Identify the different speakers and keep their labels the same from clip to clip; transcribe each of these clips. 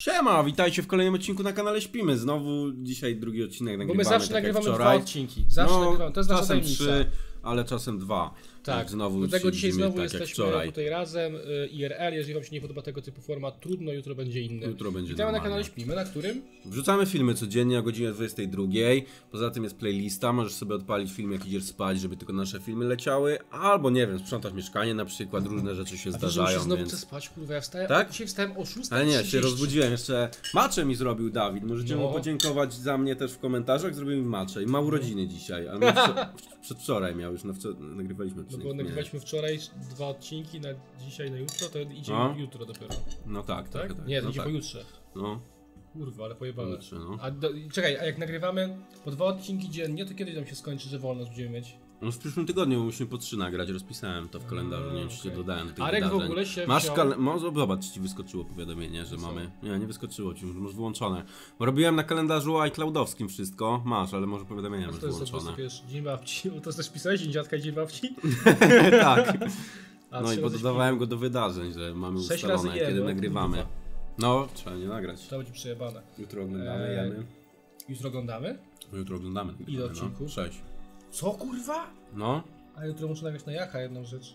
Speaker 1: Siema, witajcie w kolejnym odcinku na kanale Śpimy. Znowu dzisiaj drugi odcinek nagrywamy.
Speaker 2: Bo my zawsze
Speaker 1: tak
Speaker 2: nagrywamy
Speaker 1: jak
Speaker 2: dwa odcinki. Zawsze nagrywamy. To jest nasza
Speaker 1: czasem
Speaker 2: tajemnica.
Speaker 1: 3, ale czasem 2.
Speaker 2: Tak,
Speaker 1: znowu
Speaker 2: dlatego dzisiaj znowu
Speaker 1: tak
Speaker 2: jesteśmy tutaj razem, IRL. Jeżeli wam się nie podoba tego typu format, trudno, jutro będzie inny.
Speaker 1: Jutro będzie
Speaker 2: Witamy na
Speaker 1: normalnie.
Speaker 2: kanale Śpimy, na którym?
Speaker 1: Wrzucamy filmy codziennie o godzinie 22. Poza tym jest playlista, możesz sobie odpalić film jak idziesz spać, żeby tylko nasze filmy leciały. Albo nie wiem, sprzątasz mieszkanie na przykład, różne rzeczy się zdarzają.
Speaker 2: Znowu
Speaker 1: więc...
Speaker 2: chcę spać, kurwa, ja wstałem,
Speaker 1: tak?
Speaker 2: dzisiaj wstałem o 6:30.
Speaker 1: Ale nie, się rozbudziłem, jeszcze macze mi zrobił Dawid, możecie
Speaker 2: No.
Speaker 1: mu podziękować za mnie też w komentarzach, zrobił mi macze i ma urodziny dzisiaj, ale przedwczoraj miał już, nagrywaliśmy
Speaker 2: No
Speaker 1: odcinek.
Speaker 2: bo nagrywaliśmy wczoraj 2 odcinki, na dzisiaj, na jutro, to idzie
Speaker 1: No.
Speaker 2: jutro dopiero.
Speaker 1: No tak,
Speaker 2: Tak?
Speaker 1: tak.
Speaker 2: Nie, to
Speaker 1: no
Speaker 2: idzie
Speaker 1: tak.
Speaker 2: pojutrze.
Speaker 1: No,
Speaker 2: Kurwa, ale pojebane.
Speaker 1: pojutrze, no.
Speaker 2: Czekaj, a jak nagrywamy po 2 odcinki dziennie, to kiedy tam się skończy, że wolność będziemy mieć?
Speaker 1: No w przyszłym tygodniu musimy po 3 nagrać, rozpisałem to w kalendarzu, nie wiem czy się
Speaker 2: okej.
Speaker 1: dodałem do tych
Speaker 2: Arek w
Speaker 1: wydarzeń.
Speaker 2: ogóle się
Speaker 1: Masz
Speaker 2: wziął...
Speaker 1: zobacz, ci wyskoczyło powiadomienie, że
Speaker 2: Co?
Speaker 1: mamy... Nie wyskoczyło ci, masz wyłączone. Bo robiłem na kalendarzu iCloudowskim wszystko, masz, ale może powiadomienia masz
Speaker 2: To jest
Speaker 1: wyłączone.
Speaker 2: Dzień babci, bo to też pisałeś, Dzień dziadka i Dzień babci?
Speaker 1: Tak.
Speaker 2: A,
Speaker 1: No i pododawałem go do wydarzeń, że mamy
Speaker 2: 6
Speaker 1: ustalone,
Speaker 2: razy
Speaker 1: kiedy
Speaker 2: jemy,
Speaker 1: nagrywamy.
Speaker 2: kurwa.
Speaker 1: No, trzeba nie nagrać.
Speaker 2: To będzie przejebane.
Speaker 1: Jutro oglądamy, jemy.
Speaker 2: Jutro oglądamy?
Speaker 1: No, jutro oglądamy.
Speaker 2: Ile odcinków?
Speaker 1: 6.
Speaker 2: Co kurwa?
Speaker 1: No.
Speaker 2: A jutro muszę nagrać na jaka jedną rzecz.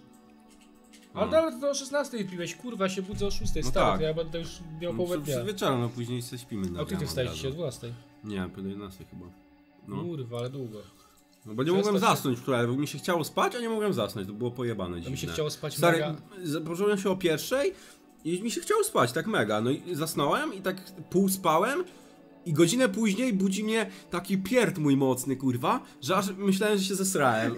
Speaker 1: No.
Speaker 2: Ale nawet to o 16 piłeś, kurwa, się budzę o 6,
Speaker 1: No
Speaker 2: stary,
Speaker 1: tak.
Speaker 2: to ja będę już miał połowę dnia.
Speaker 1: Przed wieczorem, no później się śpimy na
Speaker 2: A kiedy wstajesz dzisiaj o 12?
Speaker 1: Nie, po 11 chyba. No.
Speaker 2: Kurwa, ale długo.
Speaker 1: No bo nie mogłem zasnąć wczoraj, bo mi się chciało spać, a nie mogłem zasnąć, to było pojebane
Speaker 2: A
Speaker 1: dziwne.
Speaker 2: mi się chciało spać
Speaker 1: Stary,
Speaker 2: mega.
Speaker 1: położyłem się o 1:00 i mi się chciało spać, tak mega. No i zasnąłem i tak pół spałem i godzinę później budzi mnie taki pierd mój mocny, kurwa, że aż myślałem, że się zesrałem.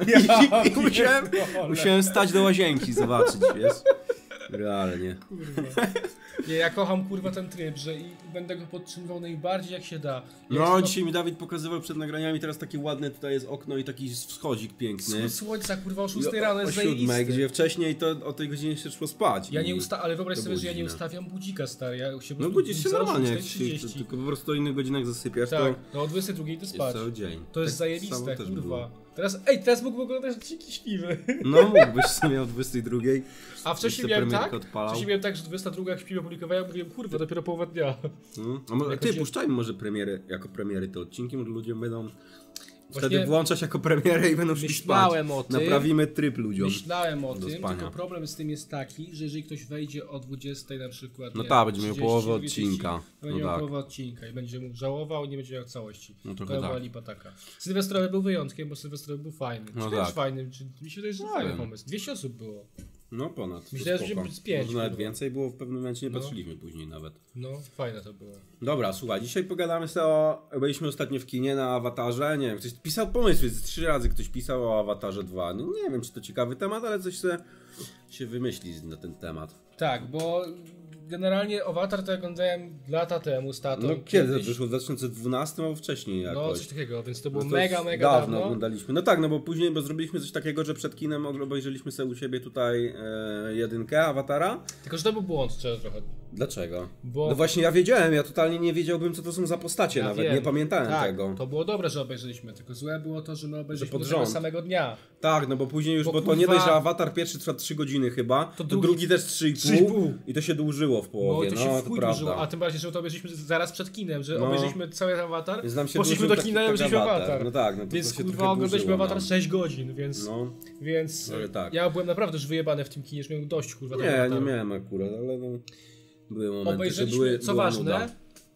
Speaker 1: I musiałem stać do łazienki zobaczyć, wiesz. Realnie.
Speaker 2: Kurwa. Nie, ja kocham kurwa ten tryb, że i będę go podtrzymywał najbardziej jak się da.
Speaker 1: No, dzisiaj mi Dawid pokazywał przed nagraniami, teraz takie ładne tutaj jest okno i taki wschodzik piękny.
Speaker 2: Wschód słońca kurwa o 6 rano jest
Speaker 1: o 7,
Speaker 2: zajebisty.
Speaker 1: gdzie wcześniej to o tej godzinie się szło spać.
Speaker 2: Ja nie ale wyobraź
Speaker 1: to
Speaker 2: sobie,
Speaker 1: było
Speaker 2: że ja nie
Speaker 1: dziwne.
Speaker 2: ustawiam budzika, stary. Ja się
Speaker 1: No budzisz się
Speaker 2: budzę o
Speaker 1: normalnie, jak
Speaker 2: 6:30.
Speaker 1: się, tylko po prostu o innych godzinach zasypiasz,
Speaker 2: Tak,
Speaker 1: to
Speaker 2: no o 22 to
Speaker 1: jest
Speaker 2: spać.
Speaker 1: cały dzień.
Speaker 2: To jest
Speaker 1: Tak
Speaker 2: zajebiste,
Speaker 1: samo też
Speaker 2: kurwa.
Speaker 1: było.
Speaker 2: Teraz mógłbym oglądać odcinki Śpimy.
Speaker 1: No mógłbyś sobie o 22.
Speaker 2: A wcześniej
Speaker 1: Jeszcze
Speaker 2: miałem tak,
Speaker 1: premierkę odpalał.
Speaker 2: wcześniej miałem tak, że 22 jak Śpimy publikowałem, mówiłem, kurwa, dopiero połowa dnia.
Speaker 1: A może,
Speaker 2: Jak
Speaker 1: ty,
Speaker 2: będzie-
Speaker 1: puszczajmy może premiery, jako premiery te odcinki, może ludzie będą wtedy
Speaker 2: Właśnie
Speaker 1: włączać jako premierę i będą szli spać.
Speaker 2: myślałem o tym.
Speaker 1: Naprawimy tryb ludziom.
Speaker 2: Myślałem o
Speaker 1: do
Speaker 2: tym,
Speaker 1: spania.
Speaker 2: tylko problem z tym jest taki, że jeżeli ktoś wejdzie o 20 na przykład,
Speaker 1: No
Speaker 2: nie,
Speaker 1: tak, będzie miał
Speaker 2: 30,
Speaker 1: połowę
Speaker 2: 40,
Speaker 1: odcinka.
Speaker 2: to będzie
Speaker 1: No
Speaker 2: miał
Speaker 1: tak.
Speaker 2: połowę odcinka i będzie mu żałował, nie będzie miał całości.
Speaker 1: No trochę
Speaker 2: To była
Speaker 1: tak.
Speaker 2: lipa taka. Sylwestrowy był wyjątkiem, bo Sylwestrowy był fajny.
Speaker 1: No
Speaker 2: Czy też
Speaker 1: tak.
Speaker 2: fajny, mi się wydaje, że fajny
Speaker 1: wiem.
Speaker 2: pomysł. 200 osób było.
Speaker 1: No ponad.
Speaker 2: Myślałem,
Speaker 1: to
Speaker 2: że
Speaker 1: spoko.
Speaker 2: będzie z 5,
Speaker 1: Może nawet
Speaker 2: kurwa.
Speaker 1: więcej było, w pewnym momencie nie
Speaker 2: No.
Speaker 1: patrzyliśmy później nawet.
Speaker 2: No, fajne to było.
Speaker 1: Dobra, słuchaj, dzisiaj pogadamy sobie o... Byliśmy ostatnio w kinie na Awatarze, nie wiem, ktoś pisał pomysły, 3 razy ktoś pisał o Awatarze 2. No, nie wiem, czy to ciekawy temat, ale coś się wymyśli na ten temat.
Speaker 2: Tak, bo generalnie Avatar to ja oglądałem lata temu z tatą.
Speaker 1: No kiedy to
Speaker 2: kiedyś.
Speaker 1: wyszło? W 2012 albo wcześniej jakoś?
Speaker 2: No, coś takiego, więc to było
Speaker 1: No to
Speaker 2: mega
Speaker 1: dawno
Speaker 2: dawno.
Speaker 1: oglądaliśmy. No tak, no bo później, bo zrobiliśmy coś takiego, że przed kinem obejrzeliśmy sobie u siebie tutaj jedynkę Awatara.
Speaker 2: Tylko, że to był błąd, szczerze trochę.
Speaker 1: Dlaczego?
Speaker 2: Bo...
Speaker 1: No właśnie ja wiedziałem, ja totalnie nie wiedziałbym co to są za postacie
Speaker 2: Ja
Speaker 1: nawet,
Speaker 2: wiem.
Speaker 1: nie pamiętałem
Speaker 2: tak,
Speaker 1: tego.
Speaker 2: to było dobre, że obejrzeliśmy, tylko złe było to, że my obejrzeliśmy
Speaker 1: pod
Speaker 2: do tego
Speaker 1: rząd.
Speaker 2: samego dnia.
Speaker 1: Tak, no bo później już,
Speaker 2: Bo
Speaker 1: bo to nie
Speaker 2: kurwa-
Speaker 1: dość, że Awatar pierwszy trwa 3 godziny chyba, to
Speaker 2: drugi-
Speaker 1: drugi też 3,5
Speaker 2: 3,5
Speaker 1: i to się dłużyło w
Speaker 2: No
Speaker 1: połowie,
Speaker 2: i to się
Speaker 1: no
Speaker 2: w
Speaker 1: to
Speaker 2: chuj
Speaker 1: prawda.
Speaker 2: dużo, a tym bardziej, że to obejrzeliśmy zaraz przed kinem, że
Speaker 1: No.
Speaker 2: obejrzeliśmy cały Avatar,
Speaker 1: Więc nam się
Speaker 2: poszliśmy
Speaker 1: dłużył
Speaker 2: do kina i obejrzeliśmy Avatar.
Speaker 1: No tak, no to
Speaker 2: Więc
Speaker 1: to się
Speaker 2: kurwa
Speaker 1: trochę
Speaker 2: oglądaliśmy
Speaker 1: dłużyło
Speaker 2: Avatar
Speaker 1: nam.
Speaker 2: 6 godzin, więc,
Speaker 1: No,
Speaker 2: więc
Speaker 1: ale tak.
Speaker 2: ja byłem naprawdę już wyjebany w tym kinie, że miałem dość kurwa tego
Speaker 1: Nie, nie
Speaker 2: Avataru.
Speaker 1: miałem akurat, ale no, były momenty, że
Speaker 2: Obejrzeliśmy, co
Speaker 1: była
Speaker 2: ważne,
Speaker 1: nuda.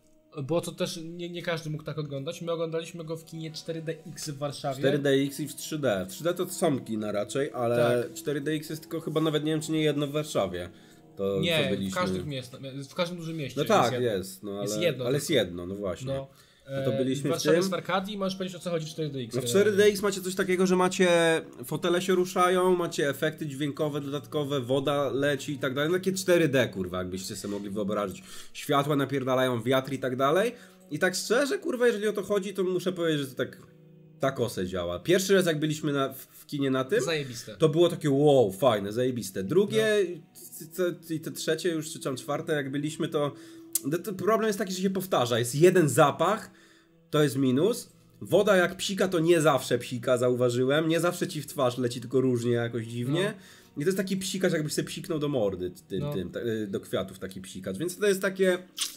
Speaker 2: bo to też nie każdy mógł tak oglądać, my oglądaliśmy go w kinie 4DX w Warszawie.
Speaker 1: 4DX i w 3D. W 3D to są kina raczej, ale
Speaker 2: Tak.
Speaker 1: 4DX jest tylko chyba nawet nie wiem czy nie jedno w Warszawie. To co
Speaker 2: Nie,
Speaker 1: byliśmy.
Speaker 2: w każdym dużym mieście.
Speaker 1: No tak, jest, no ale
Speaker 2: Jest jedno
Speaker 1: ale jest jedno, no właśnie.
Speaker 2: No,
Speaker 1: No to byliśmy
Speaker 2: w
Speaker 1: w
Speaker 2: Warszawie
Speaker 1: tym.
Speaker 2: jest w Arkadii i możesz powiedzieć o co chodzi w 4DX.
Speaker 1: No w 4DX macie coś takiego, że macie fotele się ruszają, macie efekty dźwiękowe dodatkowe, woda leci i tak dalej. No takie 4D kurwa, jakbyście sobie mogli wyobrazić. Światła napierdalają, wiatr i tak dalej. I tak szczerze, kurwa, jeżeli o to chodzi, to muszę powiedzieć, że to tak kosę działa. Pierwszy raz jak byliśmy w kinie na tym,
Speaker 2: Zajebiste.
Speaker 1: to było takie wow, fajne, zajebiste. Drugie i te trzecie już, czy tam czwarte jak byliśmy, to problem jest taki, że się powtarza. Jest jeden zapach, to jest minus. Woda jak psika, to nie zawsze psika, zauważyłem. Nie zawsze ci w twarz leci, tylko różnie, jakoś dziwnie. I to jest taki psikacz, jakbyś sobie psiknął do mordy, do kwiatów taki psikacz. Więc to jest takie...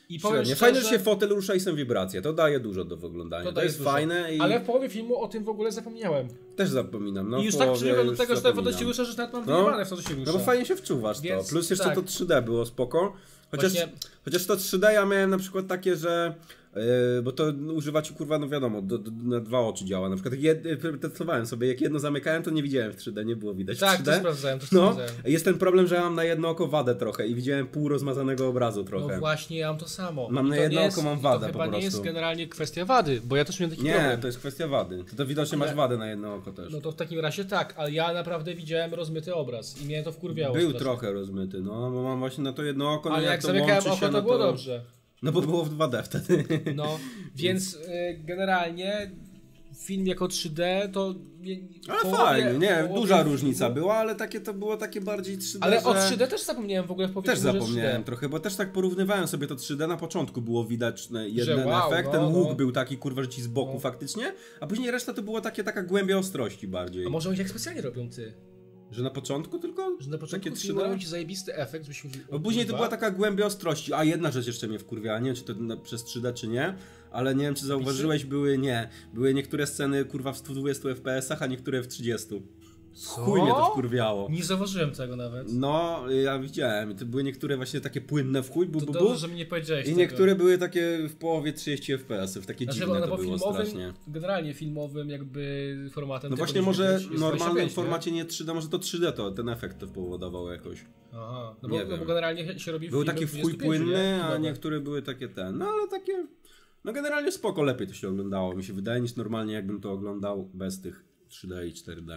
Speaker 2: I powiem
Speaker 1: Średnie.
Speaker 2: szczerze,
Speaker 1: Fajne, że się fotel rusza i są wibracje. To daje dużo do oglądania. To
Speaker 2: daje
Speaker 1: jest
Speaker 2: dużo.
Speaker 1: fajne i
Speaker 2: Ale w połowie filmu o tym w ogóle zapomniałem.
Speaker 1: też zapominam. No,
Speaker 2: I już
Speaker 1: w
Speaker 2: tak
Speaker 1: połowie
Speaker 2: przybiegłem do
Speaker 1: już
Speaker 2: tego, że ten fotel się
Speaker 1: zapominam.
Speaker 2: rusza, że nawet mam
Speaker 1: No.
Speaker 2: wyjebane w to, co się rusza.
Speaker 1: No bo fajnie się wczuwasz
Speaker 2: Więc
Speaker 1: to. Plus jeszcze
Speaker 2: tak.
Speaker 1: to 3D było spoko. Chociaż,
Speaker 2: Właśnie-
Speaker 1: chociaż to 3D ja miałem na przykład takie, że bo to używać kurwa, no wiadomo, na dwa oczy działa. Na przykład testowałem sobie, jak jedno zamykałem, to nie widziałem w 3D, nie było widać
Speaker 2: Tak,
Speaker 1: w
Speaker 2: to
Speaker 1: 3D.
Speaker 2: sprawdzałem, to
Speaker 1: No,
Speaker 2: sprawdzałem.
Speaker 1: jest ten problem, że ja mam na jedno oko wadę trochę i widziałem pół rozmazanego obrazu trochę.
Speaker 2: No właśnie, ja mam to samo.
Speaker 1: Mam
Speaker 2: I
Speaker 1: na
Speaker 2: to
Speaker 1: jedno
Speaker 2: nie
Speaker 1: oko,
Speaker 2: jest,
Speaker 1: mam
Speaker 2: i
Speaker 1: wadę
Speaker 2: to
Speaker 1: po
Speaker 2: chyba nie
Speaker 1: prostu.
Speaker 2: jest generalnie kwestia wady, bo ja też miałem taki
Speaker 1: Nie,
Speaker 2: problem.
Speaker 1: to jest kwestia wady. To widocznie masz wadę na jedno oko też.
Speaker 2: No to w takim razie tak, ale ja naprawdę widziałem rozmyty obraz i mnie to wkurwiało.
Speaker 1: Był
Speaker 2: strasznie.
Speaker 1: trochę rozmyty, no, bo mam właśnie na to jedno oko, no
Speaker 2: Ale jak
Speaker 1: to
Speaker 2: zamykałem
Speaker 1: łączy się,
Speaker 2: oko,
Speaker 1: no
Speaker 2: to było dobrze.
Speaker 1: No bo było w 2D wtedy.
Speaker 2: No, więc generalnie film jako 3D to...
Speaker 1: Ale fajnie, nie, duża różnica była, ale takie to było takie bardziej 3D,
Speaker 2: Ale
Speaker 1: że...
Speaker 2: o 3D też zapomniałem w ogóle w
Speaker 1: Też
Speaker 2: że
Speaker 1: zapomniałem
Speaker 2: 3D.
Speaker 1: trochę, bo też tak porównywałem sobie to 3D, na początku było widać jeden
Speaker 2: Że wow,
Speaker 1: efekt,
Speaker 2: no,
Speaker 1: ten łuk
Speaker 2: no.
Speaker 1: był taki kurwa, że ci z boku
Speaker 2: No.
Speaker 1: faktycznie, a później reszta to było taka głębia ostrości bardziej.
Speaker 2: A może oni tak specjalnie robią, ty?
Speaker 1: Że na początku tylko?
Speaker 2: Że na początku
Speaker 1: takie
Speaker 2: filmu robią
Speaker 1: 3D?
Speaker 2: ci zajebisty efekt, żebyś mówił,
Speaker 1: Bo później to była taka głębia ostrości, a jedna rzecz jeszcze mnie wkurwiała, nie wiem czy to przez 3D czy nie, ale nie wiem czy zauważyłeś, były niektóre sceny kurwa w 120 FPS-ach, a niektóre w 30. Chuj mnie to wkurwiało.
Speaker 2: Nie zauważyłem tego nawet.
Speaker 1: No, ja widziałem i to były niektóre właśnie takie płynne w chuj,
Speaker 2: To dobrze, że mi nie powiedziałeś
Speaker 1: i
Speaker 2: tego.
Speaker 1: niektóre były takie w połowie 30 FPS-ów, takie
Speaker 2: Znaczy,
Speaker 1: dziwne
Speaker 2: no,
Speaker 1: to
Speaker 2: bo
Speaker 1: było
Speaker 2: filmowym,
Speaker 1: strasznie.
Speaker 2: generalnie filmowym jakby formatem...
Speaker 1: No
Speaker 2: tego
Speaker 1: właśnie
Speaker 2: powinniśmy
Speaker 1: może
Speaker 2: być,
Speaker 1: w
Speaker 2: jest
Speaker 1: normalnym
Speaker 2: 25,
Speaker 1: formacie nie 3D, może to 3D to ten efekt to powodował jakoś.
Speaker 2: Aha,
Speaker 1: Nie
Speaker 2: no bo
Speaker 1: wiem.
Speaker 2: generalnie się robi
Speaker 1: Był
Speaker 2: filmy
Speaker 1: taki w chuj
Speaker 2: 25,
Speaker 1: płynny,
Speaker 2: nie?
Speaker 1: a
Speaker 2: Dobra.
Speaker 1: niektóre były takie no ale takie, no generalnie spoko, lepiej to się oglądało, mi się wydaje, niż normalnie jakbym to oglądał bez tych 3D i 4D.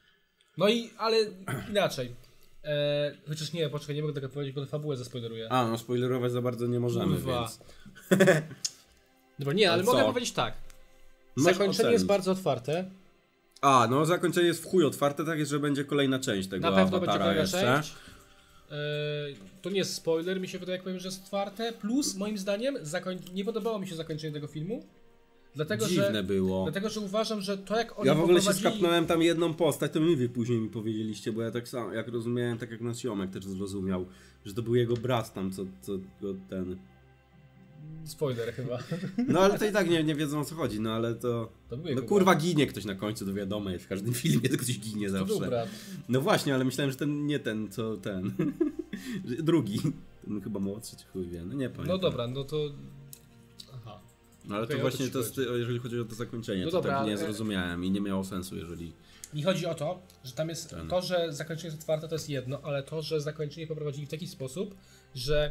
Speaker 2: No i, ale inaczej. Chociaż nie, poczekaj, nie mogę tego powiedzieć, bo to fabułę zaspoileruję.
Speaker 1: A, no spoilerować za bardzo nie możemy,
Speaker 2: Kurwa.
Speaker 1: więc...
Speaker 2: Dobra, nie, ale
Speaker 1: Ale co?
Speaker 2: mogę powiedzieć tak.
Speaker 1: Możesz
Speaker 2: Zakończenie
Speaker 1: ocenić.
Speaker 2: jest bardzo otwarte.
Speaker 1: A, no zakończenie jest w chuj otwarte, tak jest, że będzie kolejna część tego
Speaker 2: Na pewno będzie
Speaker 1: awatara
Speaker 2: kolejna
Speaker 1: jeszcze.
Speaker 2: część. To nie jest spoiler, mi się wydaje, jak powiem, że jest otwarte. Plus, moim zdaniem, nie podobało mi się zakończenie tego filmu. Dlatego,
Speaker 1: Dziwne było.
Speaker 2: Dlatego, że uważam, że to jak oni
Speaker 1: Ja w ogóle się
Speaker 2: poprowadzili...
Speaker 1: skapnąłem tam jedną postać, to wy później mi powiedzieliście, bo ja tak samo, jak rozumiałem, tak jak nasz ziomek też zrozumiał, że to był jego brat tam, co go ten...
Speaker 2: Spoiler chyba.
Speaker 1: No ale to i tak nie wiedzą o co chodzi, no ale to...
Speaker 2: To był
Speaker 1: No
Speaker 2: jego
Speaker 1: kurwa
Speaker 2: brat.
Speaker 1: ginie ktoś na końcu, to wiadomo, jest w każdym filmie to ktoś ginie
Speaker 2: To był
Speaker 1: zawsze.
Speaker 2: brat.
Speaker 1: No właśnie, ale myślałem, że nie ten, co ten... Że drugi. Ten chyba młodszy, czy chuj wie, no nie pamiętam.
Speaker 2: No dobra, no to... Aha.
Speaker 1: No ale
Speaker 2: Okej,
Speaker 1: to
Speaker 2: o
Speaker 1: właśnie
Speaker 2: to
Speaker 1: to,
Speaker 2: ci
Speaker 1: jeżeli chodzi o to zakończenie,
Speaker 2: No
Speaker 1: to
Speaker 2: dobra,
Speaker 1: tak nie
Speaker 2: ale-
Speaker 1: zrozumiałem i nie miało sensu, jeżeli...
Speaker 2: Mi chodzi o to, że tam jest
Speaker 1: Ten.
Speaker 2: to, że zakończenie jest otwarte, to jest jedno, ale to, że zakończenie poprowadzili w taki sposób, że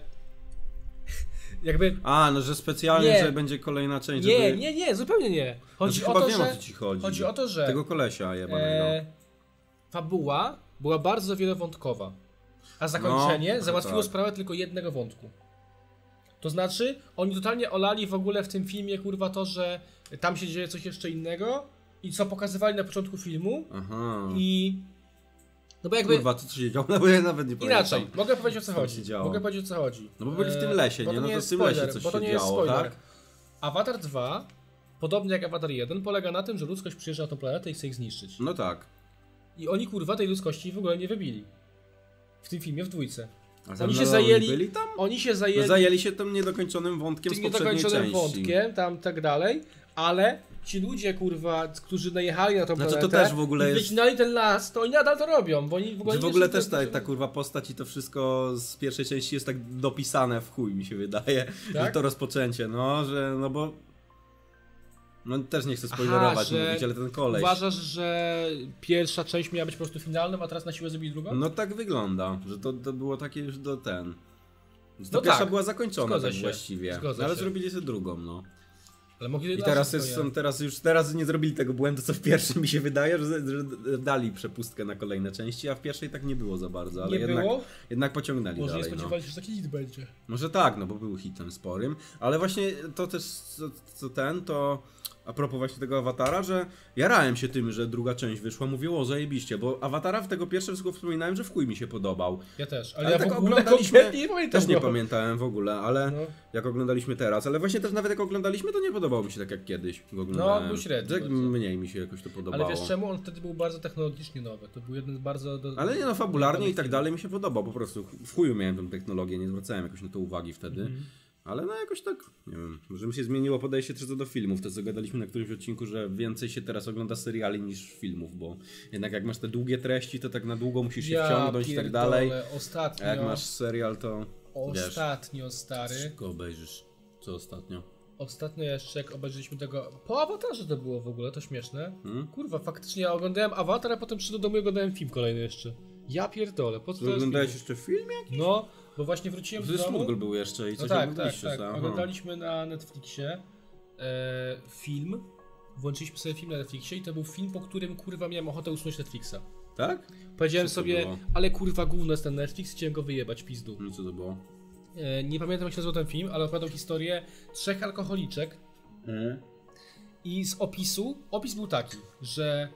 Speaker 2: jakby...
Speaker 1: A, no że specjalnie,
Speaker 2: Nie.
Speaker 1: że będzie kolejna część,
Speaker 2: Nie,
Speaker 1: żeby...
Speaker 2: nie, zupełnie nie. Chodzi
Speaker 1: Znaczy,
Speaker 2: o
Speaker 1: chyba
Speaker 2: to,
Speaker 1: wiem,
Speaker 2: że...
Speaker 1: o co ci chodzi.
Speaker 2: Chodzi o to, że
Speaker 1: Tego kolesia jebanego.
Speaker 2: fabuła była bardzo wielowątkowa, a zakończenie
Speaker 1: No,
Speaker 2: załatwiło
Speaker 1: tak.
Speaker 2: sprawę tylko jednego wątku. To znaczy, oni totalnie olali w ogóle w tym filmie, kurwa, to, że tam się dzieje coś jeszcze innego i co pokazywali na początku filmu
Speaker 1: Aha.
Speaker 2: i... No bo jakby...
Speaker 1: Kurwa, co się działo? No bo ja nawet nie pamiętam.
Speaker 2: Inaczej, mogę powiedzieć o co
Speaker 1: Co tam
Speaker 2: chodzi.
Speaker 1: się działo?
Speaker 2: Mogę powiedzieć o co chodzi.
Speaker 1: No bo byli w tym lesie,
Speaker 2: bo
Speaker 1: nie?
Speaker 2: to
Speaker 1: No to
Speaker 2: jest
Speaker 1: w tym lesie
Speaker 2: spoiler,
Speaker 1: coś
Speaker 2: bo to
Speaker 1: się
Speaker 2: nie jest
Speaker 1: działo,
Speaker 2: spoiler.
Speaker 1: tak?
Speaker 2: Avatar 2, podobnie jak Avatar 1, polega na tym, że ludzkość przyjeżdża na tą planetę i chce ich zniszczyć.
Speaker 1: No tak.
Speaker 2: I oni kurwa tej ludzkości w ogóle nie wybili. W tym filmie, w dwójce.
Speaker 1: A
Speaker 2: Oni się
Speaker 1: no,
Speaker 2: zajęli-
Speaker 1: byli tam?
Speaker 2: Oni się
Speaker 1: No,
Speaker 2: zajęli
Speaker 1: zajęli się tym niedokończonym wątkiem z
Speaker 2: tym
Speaker 1: poprzedniej
Speaker 2: niedokończonym
Speaker 1: części.
Speaker 2: wątkiem, tam tak dalej, ale ci ludzie kurwa, którzy najechali na tą
Speaker 1: Znaczy, to
Speaker 2: planetę
Speaker 1: też w ogóle
Speaker 2: i
Speaker 1: jest-
Speaker 2: wycinali ten las, to oni nadal to robią, bo oni w ogóle
Speaker 1: Że w
Speaker 2: nie
Speaker 1: ogóle
Speaker 2: są
Speaker 1: też
Speaker 2: tak-
Speaker 1: ta kurwa postać i to wszystko z pierwszej części jest tak dopisane w chuj, mi się wydaje,
Speaker 2: Tak?
Speaker 1: że to rozpoczęcie, no, że, no bo... No też nie chcę spoilerować,
Speaker 2: że
Speaker 1: mówić, ale ten koleś...
Speaker 2: Uważasz, że pierwsza część miała być po prostu finalną, a teraz na siłę zrobili drugą?
Speaker 1: No tak wygląda, że to było takie już do ten... Że to
Speaker 2: No
Speaker 1: pierwsza
Speaker 2: tak,
Speaker 1: była zakończona
Speaker 2: zgodzę
Speaker 1: tak
Speaker 2: się,
Speaker 1: właściwie,
Speaker 2: zgodzę
Speaker 1: no, ale
Speaker 2: się.
Speaker 1: zrobili sobie drugą, no.
Speaker 2: Ale mogli
Speaker 1: I
Speaker 2: inaczej
Speaker 1: teraz teraz nie zrobili tego błędu, co w pierwszym mi się wydaje, że dali przepustkę na kolejne części, a w pierwszej tak nie było za bardzo, ale
Speaker 2: Nie było?
Speaker 1: jednak pociągnęli
Speaker 2: Może nie
Speaker 1: dalej, no.
Speaker 2: spodziewali się, że taki hit będzie.
Speaker 1: Może tak, no bo był hitem sporym, ale właśnie to też, to a propos właśnie tego Awatara, że jarałem się tym, że druga część wyszła, mówię, o zajebiście, bo Awatara w tego pierwszego wspominałem, że w chuj mi się podobał.
Speaker 2: Ja też,
Speaker 1: Ale
Speaker 2: ale ja
Speaker 1: tak
Speaker 2: w ogóle
Speaker 1: oglądaliśmy-
Speaker 2: kompletnie nie pamiętam
Speaker 1: Też nie
Speaker 2: go.
Speaker 1: pamiętałem w ogóle, ale
Speaker 2: No.
Speaker 1: jak oglądaliśmy teraz, ale właśnie też nawet jak oglądaliśmy, to nie podobało mi się tak jak kiedyś go oglądałem.
Speaker 2: był średnio
Speaker 1: Tak
Speaker 2: bardzo.
Speaker 1: mniej mi się jakoś to podobało.
Speaker 2: Ale wiesz czemu? On wtedy był bardzo technologicznie nowy. To był jeden z bardzo...
Speaker 1: Ale nie no, fabularnie i tak dalej mi się podobał, po prostu w chuju miałem tą technologię, nie zwracałem jakoś na to uwagi wtedy. Ale no jakoś tak, nie wiem, może mi się zmieniło podejście też do filmów, to co gadaliśmy na którymś odcinku, że więcej się teraz ogląda seriali niż filmów, bo jednak jak masz te długie treści, to tak na długo musisz się wciągnąć i tak dalej.
Speaker 2: Ostatnio.
Speaker 1: A jak masz serial, to
Speaker 2: Ostatnio, stary.
Speaker 1: szybko obejrzysz. Co ostatnio?
Speaker 2: Ostatnio jeszcze jak obejrzeliśmy tego... Po Awatarze to było w ogóle, to śmieszne. Kurwa, faktycznie ja oglądałem Awatar, a potem przyszedłem do domu i oglądałem film kolejny jeszcze. Ja pierdolę, po co to jest
Speaker 1: Oglądałeś
Speaker 2: film?
Speaker 1: jeszcze film jakiś?
Speaker 2: No, bo właśnie wróciłem
Speaker 1: To
Speaker 2: z domu.
Speaker 1: Smuggle był jeszcze i
Speaker 2: No
Speaker 1: coś
Speaker 2: tak.
Speaker 1: oglądaliście, aha.
Speaker 2: Oglądaliśmy na Netflixie film. Włączyliśmy sobie film na Netflixie i to był film, po którym kurwa miałem ochotę usunąć Netflixa.
Speaker 1: Tak?
Speaker 2: Powiedziałem
Speaker 1: Co to
Speaker 2: sobie,
Speaker 1: było?
Speaker 2: ale kurwa gówno jest ten Netflix, chciałem go wyjebać w pizdu.
Speaker 1: No co to było?
Speaker 2: Nie pamiętam jak się nazywał ten film, ale opowiadał historię 3 alkoholiczek i z opis był taki, że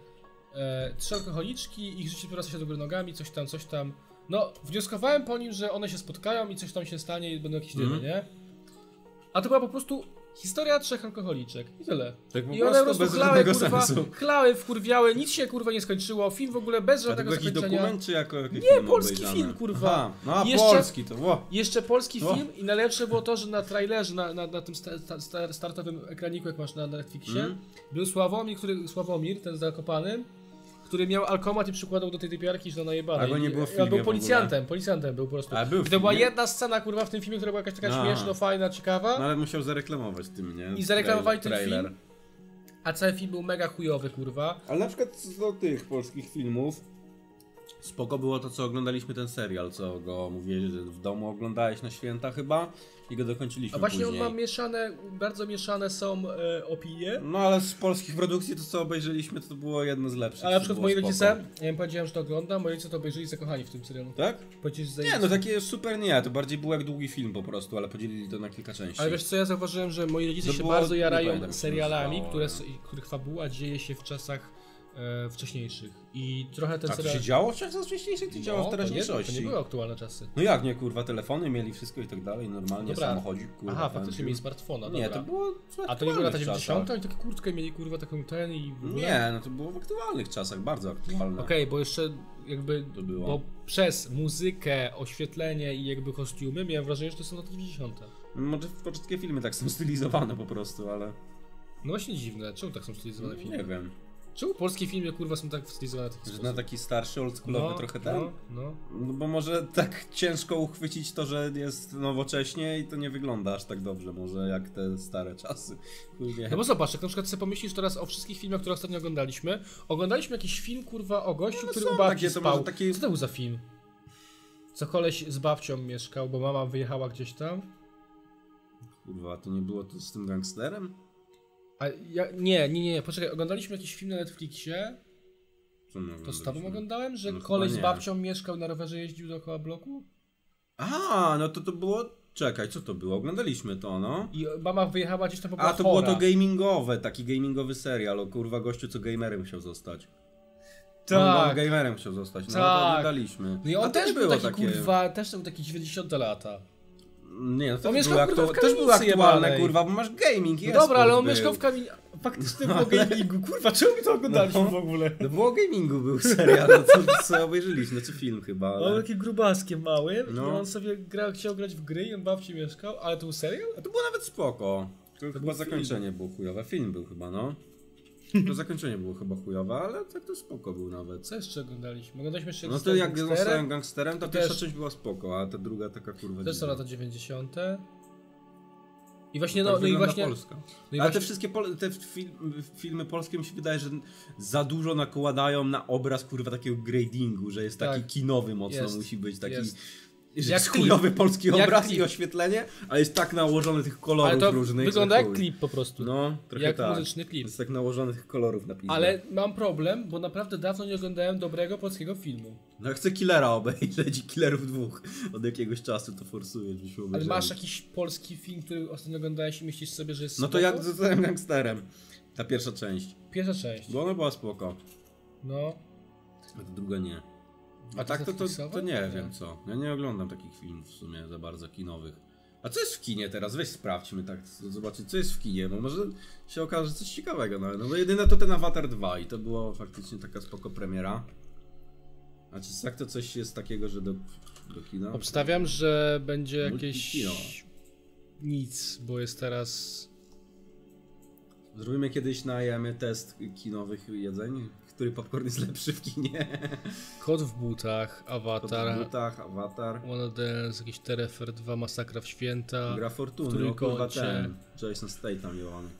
Speaker 2: 3 alkoholiczki, ich życie powraca się do góry nogami, coś tam. No, wnioskowałem po nim, że one się spotkają i coś tam się stanie i będą jakieś dymy, nie? A to była po prostu historia 3 alkoholiczek i tyle.
Speaker 1: Tak po
Speaker 2: I one po
Speaker 1: prostu
Speaker 2: prostu
Speaker 1: bez
Speaker 2: chlały,
Speaker 1: żadnego
Speaker 2: kurwa,
Speaker 1: sensu.
Speaker 2: chlały, wkurwiały, nic się kurwa nie skończyło, film w ogóle bez
Speaker 1: A to
Speaker 2: żadnego
Speaker 1: był jakiś
Speaker 2: zakończenia.
Speaker 1: dokument czy jako jakiś
Speaker 2: Nie,
Speaker 1: film
Speaker 2: polski
Speaker 1: obejrzany?
Speaker 2: film, kurwa.
Speaker 1: Aha, no a
Speaker 2: Jeszcze-
Speaker 1: polski to,
Speaker 2: Jeszcze polski
Speaker 1: O.
Speaker 2: film i najlepsze było to, że na trailerze, na tym startowym ekraniku, jak masz na Netflixie, był Sławomir, ten z Zakopanym, który miał alkomat i przykładał do tej typiarki, że ona jebana.
Speaker 1: A go nie było w filmie
Speaker 2: był
Speaker 1: w
Speaker 2: policjantem był po prostu.
Speaker 1: A, był w
Speaker 2: I to była
Speaker 1: filmie?
Speaker 2: jedna scena kurwa w tym filmie, która była jakaś taka
Speaker 1: A.
Speaker 2: śmieszna, fajna, ciekawa,
Speaker 1: No ale musiał zareklamować tym, nie?
Speaker 2: i zareklamowali ten
Speaker 1: Trailer.
Speaker 2: film, a cały film był mega chujowy kurwa.
Speaker 1: Ale na przykład z tych polskich filmów spoko było to, co oglądaliśmy ten serial, co go mówiłeś, że w domu oglądałeś na święta chyba i go dokończyliśmy
Speaker 2: A właśnie
Speaker 1: później.
Speaker 2: on ma bardzo mieszane są opinie.
Speaker 1: No ale z polskich produkcji to co obejrzeliśmy to było jedno z lepszych.
Speaker 2: Ale na
Speaker 1: to
Speaker 2: przykład
Speaker 1: było
Speaker 2: moi
Speaker 1: spoko.
Speaker 2: rodzice, ja im powiedziałem, że to oglądam, moi rodzice to obejrzeli zakochani w tym serialu.
Speaker 1: Tak?
Speaker 2: Powiedzieli, że
Speaker 1: Nie, no takie super nie, to bardziej był jak długi film po prostu, ale podzielili to na kilka części.
Speaker 2: Ale wiesz co, ja zauważyłem, że moi rodzice
Speaker 1: To
Speaker 2: się
Speaker 1: było-
Speaker 2: bardzo
Speaker 1: nie
Speaker 2: jarają
Speaker 1: pamiętam, jak się
Speaker 2: serialami,
Speaker 1: nazywało,
Speaker 2: których fabuła dzieje się w czasach wcześniejszych. I trochę ten
Speaker 1: A to
Speaker 2: serial...
Speaker 1: się działo w czasach wcześniejszych, to działo w
Speaker 2: to
Speaker 1: teraźniejszości.
Speaker 2: nie były aktualne czasy.
Speaker 1: No jak nie, kurwa, telefony mieli wszystko i tak dalej, normalnie,
Speaker 2: Dobra.
Speaker 1: samochodzik, kurwa.
Speaker 2: Aha,
Speaker 1: tam
Speaker 2: faktycznie
Speaker 1: był.
Speaker 2: mieli smartfona,
Speaker 1: Nie,
Speaker 2: dobra.
Speaker 1: to było w
Speaker 2: A to nie było lata
Speaker 1: aktualnych
Speaker 2: 90.
Speaker 1: czasach.
Speaker 2: Oni takie kurtkę mieli, kurwa, taką ten i w ogóle?
Speaker 1: Nie, no to było w aktualnych czasach, bardzo aktualne.
Speaker 2: Okej, bo jeszcze jakby,
Speaker 1: To było.
Speaker 2: bo przez muzykę, oświetlenie i jakby kostiumy miałem wrażenie, że to są lata 90.
Speaker 1: Może wszystkie filmy tak są stylizowane po prostu, ale
Speaker 2: No właśnie dziwne, czemu tak są stylizowane filmy?
Speaker 1: nie wiem.
Speaker 2: Czemu polskie filmy kurwa są tak stylizowane w taki
Speaker 1: Że
Speaker 2: sposób?
Speaker 1: na taki starszy, oldschoolowy trochę ten?
Speaker 2: No.
Speaker 1: No bo może tak ciężko uchwycić to, że jest nowocześnie i to nie wygląda aż tak dobrze, może jak te stare czasy. Chuj wie.
Speaker 2: No bo zobacz, jak na przykład sobie pomyślisz teraz o wszystkich filmach, które ostatnio oglądaliśmy. Oglądaliśmy jakiś film kurwa o gościu, który
Speaker 1: są
Speaker 2: u babci
Speaker 1: takie, to
Speaker 2: spał.
Speaker 1: może taki-
Speaker 2: Co to był za film? Co koleś z babcią mieszkał, bo mama wyjechała gdzieś tam?
Speaker 1: Kurwa, to nie było to z tym gangsterem?
Speaker 2: A ja, nie, poczekaj, oglądaliśmy jakiś film na Netflixie.
Speaker 1: Co my
Speaker 2: To z
Speaker 1: oglądaliśmy?
Speaker 2: tobą oglądałem, że
Speaker 1: No chyba
Speaker 2: koleś z
Speaker 1: nie.
Speaker 2: babcią mieszkał, na rowerze jeździł dookoła bloku?
Speaker 1: A, no to było... Czekaj, co to było? Oglądaliśmy to, no.
Speaker 2: I mama wyjechała gdzieś tam, bo była
Speaker 1: A, to było
Speaker 2: chora.
Speaker 1: to gamingowe, taki gamingowy serial o kurwa gościu, co gamerem chciał zostać.
Speaker 2: Tak.
Speaker 1: On gamerem chciał zostać, no
Speaker 2: Tak.
Speaker 1: to oglądaliśmy.
Speaker 2: No i on
Speaker 1: A to
Speaker 2: też
Speaker 1: nie
Speaker 2: był
Speaker 1: było
Speaker 2: taki kurwa, też był taki 90 lata.
Speaker 1: Nie, no to
Speaker 2: On
Speaker 1: też
Speaker 2: mieszkał,
Speaker 1: były,
Speaker 2: kurwa, w
Speaker 1: też były
Speaker 2: kamienicy
Speaker 1: aktualne,
Speaker 2: jebanej.
Speaker 1: kurwa, bo masz gaming,
Speaker 2: No
Speaker 1: jest.
Speaker 2: dobra, ale on
Speaker 1: był.
Speaker 2: mieszkał w kamieniu. Faktycznie było gamingu, kurwa, czemu my to oglądaliśmy w ogóle?
Speaker 1: No było o gamingu był serial, no co obejrzeliśmy, znaczy film chyba,
Speaker 2: On
Speaker 1: ale...
Speaker 2: był taki grubaskiem małym
Speaker 1: No.
Speaker 2: i on sobie chciał grać w gry i on babci mieszkał, ale to był serial?
Speaker 1: A to było nawet spoko. To chyba
Speaker 2: był
Speaker 1: zakończenie było chujowe, film był chyba, no. To zakończenie było chyba chujowe, ale tak to spoko był nawet.
Speaker 2: Co jeszcze oglądaliśmy? Oglądaliśmy jeszcze
Speaker 1: No to jak
Speaker 2: Gangsterem.
Speaker 1: zostałem gangsterem, to
Speaker 2: To
Speaker 1: pierwsza
Speaker 2: też-
Speaker 1: część była spoko, a ta druga taka kurwa
Speaker 2: Też są
Speaker 1: dziwna.
Speaker 2: lata 90. I właśnie,
Speaker 1: Tak
Speaker 2: no i
Speaker 1: wygląda
Speaker 2: właśnie...
Speaker 1: Polska.
Speaker 2: No i
Speaker 1: Ale
Speaker 2: właśnie
Speaker 1: te wszystkie filmy polskie mi się wydaje, że za dużo nakładają na obraz kurwa takiego gradingu, że jest taki
Speaker 2: Tak.
Speaker 1: kinowy mocno
Speaker 2: Jest.
Speaker 1: musi być, taki
Speaker 2: Jest.
Speaker 1: że
Speaker 2: Jak
Speaker 1: jest
Speaker 2: klip.
Speaker 1: chujowy polski
Speaker 2: Jak
Speaker 1: obraz
Speaker 2: klip.
Speaker 1: i oświetlenie, ale jest tak nałożony tych kolorów
Speaker 2: ale to
Speaker 1: różnych.
Speaker 2: wygląda
Speaker 1: że
Speaker 2: jak
Speaker 1: chuj.
Speaker 2: klip po prostu.
Speaker 1: No, trochę
Speaker 2: jak
Speaker 1: tak.
Speaker 2: muzyczny klip.
Speaker 1: Jest tak nałożony tych kolorów na pizdę.
Speaker 2: Ale mam problem, bo naprawdę dawno nie oglądałem dobrego polskiego filmu.
Speaker 1: No chcę Killera obejrzeć i Killerów 2 od jakiegoś czasu to forsujesz, byśmy
Speaker 2: Ale
Speaker 1: obejrzeli.
Speaker 2: masz jakiś polski film, który ostatnio oglądałeś i myślisz sobie, że jest
Speaker 1: No to
Speaker 2: spoko?
Speaker 1: jak zostałem gangsterem. Ta pierwsza część.
Speaker 2: Pierwsza część.
Speaker 1: Bo ona była spoko.
Speaker 2: No.
Speaker 1: A ta druga nie.
Speaker 2: A
Speaker 1: A tak to
Speaker 2: Netflixowe?
Speaker 1: nie wiem co. Ja nie oglądam takich filmów w sumie za bardzo kinowych. A co jest w kinie teraz? Weź sprawdźmy tak, zobaczyć co jest w kinie, bo może się okaże że coś ciekawego. No bo jedyne to ten Avatar 2 i to było faktycznie taka spoko premiera. A czy tak to coś jest takiego, że do kina?
Speaker 2: Obstawiam, że będzie jakieś...
Speaker 1: Multikino.
Speaker 2: nic, bo jest teraz...
Speaker 1: Zrobimy kiedyś test kinowych jedzeń, który popcorn jest lepszy w kinie.
Speaker 2: Kot w butach, Avatar.
Speaker 1: Avatar.
Speaker 2: One Dance, jakiś Terefer 2, Masakra w święta.
Speaker 1: Gra Fortuny, no kurwa ten. Jason Statham jebany.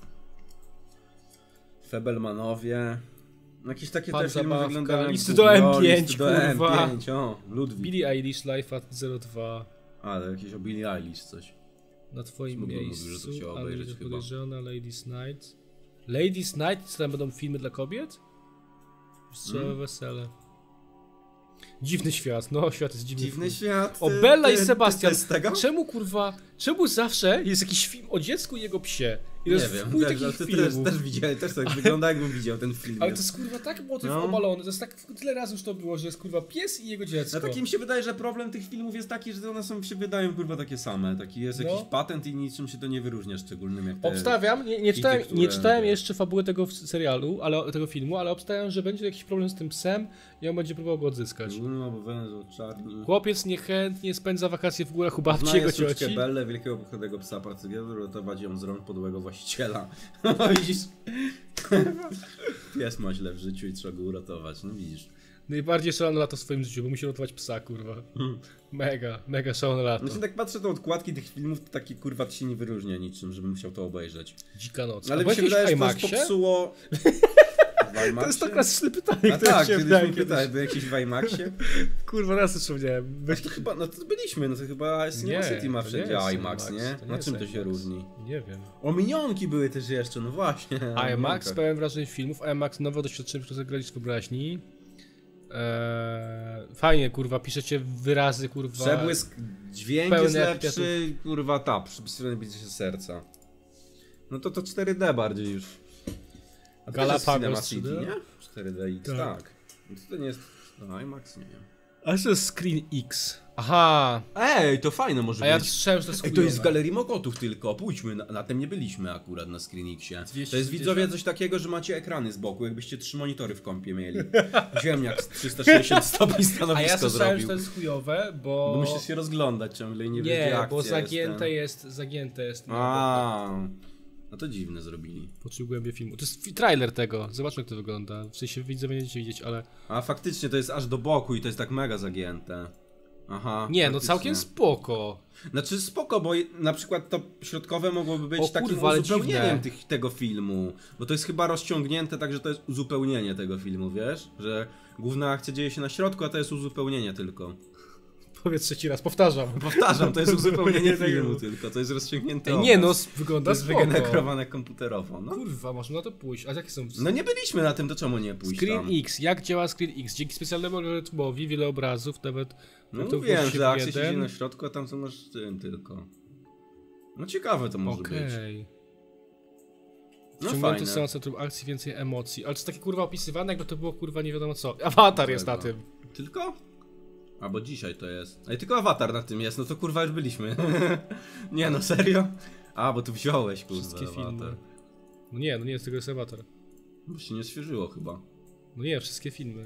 Speaker 1: Febelmanowie. Jakieś takie
Speaker 2: Pan
Speaker 1: te filmy
Speaker 2: Zabawka,
Speaker 1: wyglądają...
Speaker 2: Listy do M5,
Speaker 1: Listy do
Speaker 2: kurwa.
Speaker 1: M5, o, Ludwik.
Speaker 2: Billie Eilish, Life at 02.
Speaker 1: Ale jakieś o Billie Eilish coś.
Speaker 2: Na twoim
Speaker 1: Mówił,
Speaker 2: miejscu,
Speaker 1: że to chciał obejrzeć
Speaker 2: Anna
Speaker 1: chyba.
Speaker 2: podejrzana, Ladies Night. Ladies Night? Co tam będą filmy dla kobiet? Strzały wesele. Dziwny świat, no świat jest dziwny.
Speaker 1: Dziwny świat.
Speaker 2: O, Bella i
Speaker 1: to
Speaker 2: Sebastian.
Speaker 1: jest tego?
Speaker 2: Czemu kurwa, czemu zawsze jest jakiś film o dziecku i jego psie? I
Speaker 1: Nie
Speaker 2: jest
Speaker 1: wiem,
Speaker 2: chuj
Speaker 1: też,
Speaker 2: takich
Speaker 1: też
Speaker 2: filmów.
Speaker 1: widziałem, też tak wygląda jakbym widział ten film.
Speaker 2: Ale to jest kurwa tak motyw
Speaker 1: No.
Speaker 2: obalony, to jest tak tyle razy już to było, że jest kurwa pies i jego dziecko.
Speaker 1: No takim się wydaje, że problem tych filmów jest taki, że one się wydają kurwa takie same. Taki jest
Speaker 2: No.
Speaker 1: jakiś patent i niczym się to nie wyróżnia szczególnym jak te...
Speaker 2: Obstawiam, nie
Speaker 1: hity,
Speaker 2: czytałem,
Speaker 1: które-
Speaker 2: nie czytałem jeszcze fabuły tego serialu, tego filmu, ale obstawiam, że będzie jakiś problem z tym psem i on będzie próbował go odzyskać.
Speaker 1: No, bo węzeł czarni.
Speaker 2: Chłopiec niechętnie spędza wakacje w górach u babci
Speaker 1: Znaje
Speaker 2: jego
Speaker 1: suczkę
Speaker 2: cioci.
Speaker 1: Bellę, wielkiego pochodnego psa pracowitego, ratować ją z rąk podłego właściciela. Widzisz? Pies ma źle w życiu i trzeba go uratować, no widzisz.
Speaker 2: Najbardziej szalone lato w swoim życiu, bo musi ratować psa, kurwa. Mega szalone lato.
Speaker 1: Znaczy tak patrzę na okładki tych filmów, to taki kurwa to się nie wyróżnia niczym, żebym chciał to obejrzeć.
Speaker 2: Dzika noc.
Speaker 1: Ale
Speaker 2: A
Speaker 1: mi się
Speaker 2: byłeś
Speaker 1: wydaje, że
Speaker 2: w
Speaker 1: to już
Speaker 2: IMAXie?
Speaker 1: popsuło... W IMAXie?
Speaker 2: To jest to klasyczne pytanie,
Speaker 1: A
Speaker 2: które
Speaker 1: tak,
Speaker 2: się
Speaker 1: kiedyś
Speaker 2: wydaje
Speaker 1: mi pytałem, był jakiś w IMAXie?
Speaker 2: Kurwa, raz to przypomniałem.
Speaker 1: No to chyba, no to byliśmy, no to chyba Cinema City ma
Speaker 2: to
Speaker 1: wszędzie
Speaker 2: jest
Speaker 1: IMAX, nie?
Speaker 2: to
Speaker 1: Na
Speaker 2: jest
Speaker 1: czym to się
Speaker 2: IMAX.
Speaker 1: różni?
Speaker 2: Nie wiem.
Speaker 1: O, minionki były też jeszcze, no właśnie. o
Speaker 2: IMAX,
Speaker 1: minionkach.
Speaker 2: pełen wrażeń filmów, IMAX, nowe doświadczenie, które zagrali z wyobraźni. Fajnie, kurwa, piszecie wyrazy, kurwa.
Speaker 1: Przebłysk, dźwięk
Speaker 2: pełny
Speaker 1: jest
Speaker 2: epiketów.
Speaker 1: lepszy, kurwa, przypisane bicie się serca. No to 4D bardziej już. A to też jest
Speaker 2: Galapagos
Speaker 1: Cinema
Speaker 2: 3D?
Speaker 1: City, nie? 4DX,
Speaker 2: Tak.
Speaker 1: tak. No to nie jest... No IMAX, nie wiem.
Speaker 2: A to jest Screen X. Aha.
Speaker 1: Ej, to fajne może
Speaker 2: A ja
Speaker 1: być.
Speaker 2: słyszałem, że to jest
Speaker 1: Ej, to jest w
Speaker 2: chujowe.
Speaker 1: Galerii Mokotów tylko, pójdźmy, na tym nie byliśmy akurat na Screenixie.
Speaker 2: 250?
Speaker 1: To jest widzowie coś takiego, że macie ekrany z boku, jakbyście 3 monitory w kompie mieli. Ziemniak z 360 stopni
Speaker 2: A
Speaker 1: stanowisko
Speaker 2: ja słyszałem,
Speaker 1: zrobił.
Speaker 2: że to jest chujowe, bo...
Speaker 1: Bo musisz się rozglądać ciągle i nie wiesz,
Speaker 2: Nie,
Speaker 1: gdzie
Speaker 2: bo
Speaker 1: akcja
Speaker 2: zagięte jest.
Speaker 1: A, no to dziwne zrobili.
Speaker 2: Poczuł głębię filmu. To jest trailer tego, zobaczmy jak to wygląda. W sensie widzowie nie będziecie widzieć, ale...
Speaker 1: A faktycznie to jest aż do boku i to jest tak mega zagięte. Aha.
Speaker 2: Nie, no
Speaker 1: faktycznie.
Speaker 2: całkiem spoko.
Speaker 1: Znaczy spoko, bo na przykład to środkowe mogłoby być
Speaker 2: O
Speaker 1: takim
Speaker 2: kurwa, ale
Speaker 1: uzupełnieniem
Speaker 2: dziwne.
Speaker 1: tego filmu. Bo to jest chyba rozciągnięte, także to jest uzupełnienie tego filmu, wiesz? Że główna akcja dzieje się na środku, a to jest uzupełnienie tylko.
Speaker 2: Powiedz trzeci raz, powtarzam.
Speaker 1: Powtarzam, to jest uzupełnienie
Speaker 2: tego.
Speaker 1: filmu tylko, to jest rozciągnięte
Speaker 2: Nie no,
Speaker 1: obraz.
Speaker 2: wygląda
Speaker 1: To jest
Speaker 2: spoko.
Speaker 1: wygenerowane komputerowo, no.
Speaker 2: Kurwa, można na to pójść. A jakie są...
Speaker 1: No nie byliśmy na tym, to czemu nie pójść
Speaker 2: Screen
Speaker 1: tam?
Speaker 2: X, jak działa Screen X? Dzięki specjalnemu algorytmowi wiele obrazów, nawet...
Speaker 1: No
Speaker 2: to
Speaker 1: wiem,
Speaker 2: włączy
Speaker 1: że akcja
Speaker 2: jeden.
Speaker 1: siedzi na środku, a tam co masz tym tylko. No ciekawe to może być.
Speaker 2: Okej.
Speaker 1: No
Speaker 2: Wciągnięty
Speaker 1: fajne.
Speaker 2: są centrum akcji, więcej emocji. Ale to jest takie kurwa opisywane, jakby to było kurwa nie wiadomo co. Avatar jest na
Speaker 1: Tego.
Speaker 2: tym.
Speaker 1: Tylko? A bo dzisiaj to jest. Ej, tylko awatar na tym jest, no to kurwa już byliśmy. Nie no, serio? A, bo tu wziąłeś kurwa
Speaker 2: Wszystkie
Speaker 1: awatar.
Speaker 2: filmy. No nie, z tego jest Avatar.
Speaker 1: Bo się nie świeżyło chyba.
Speaker 2: No nie, wszystkie filmy.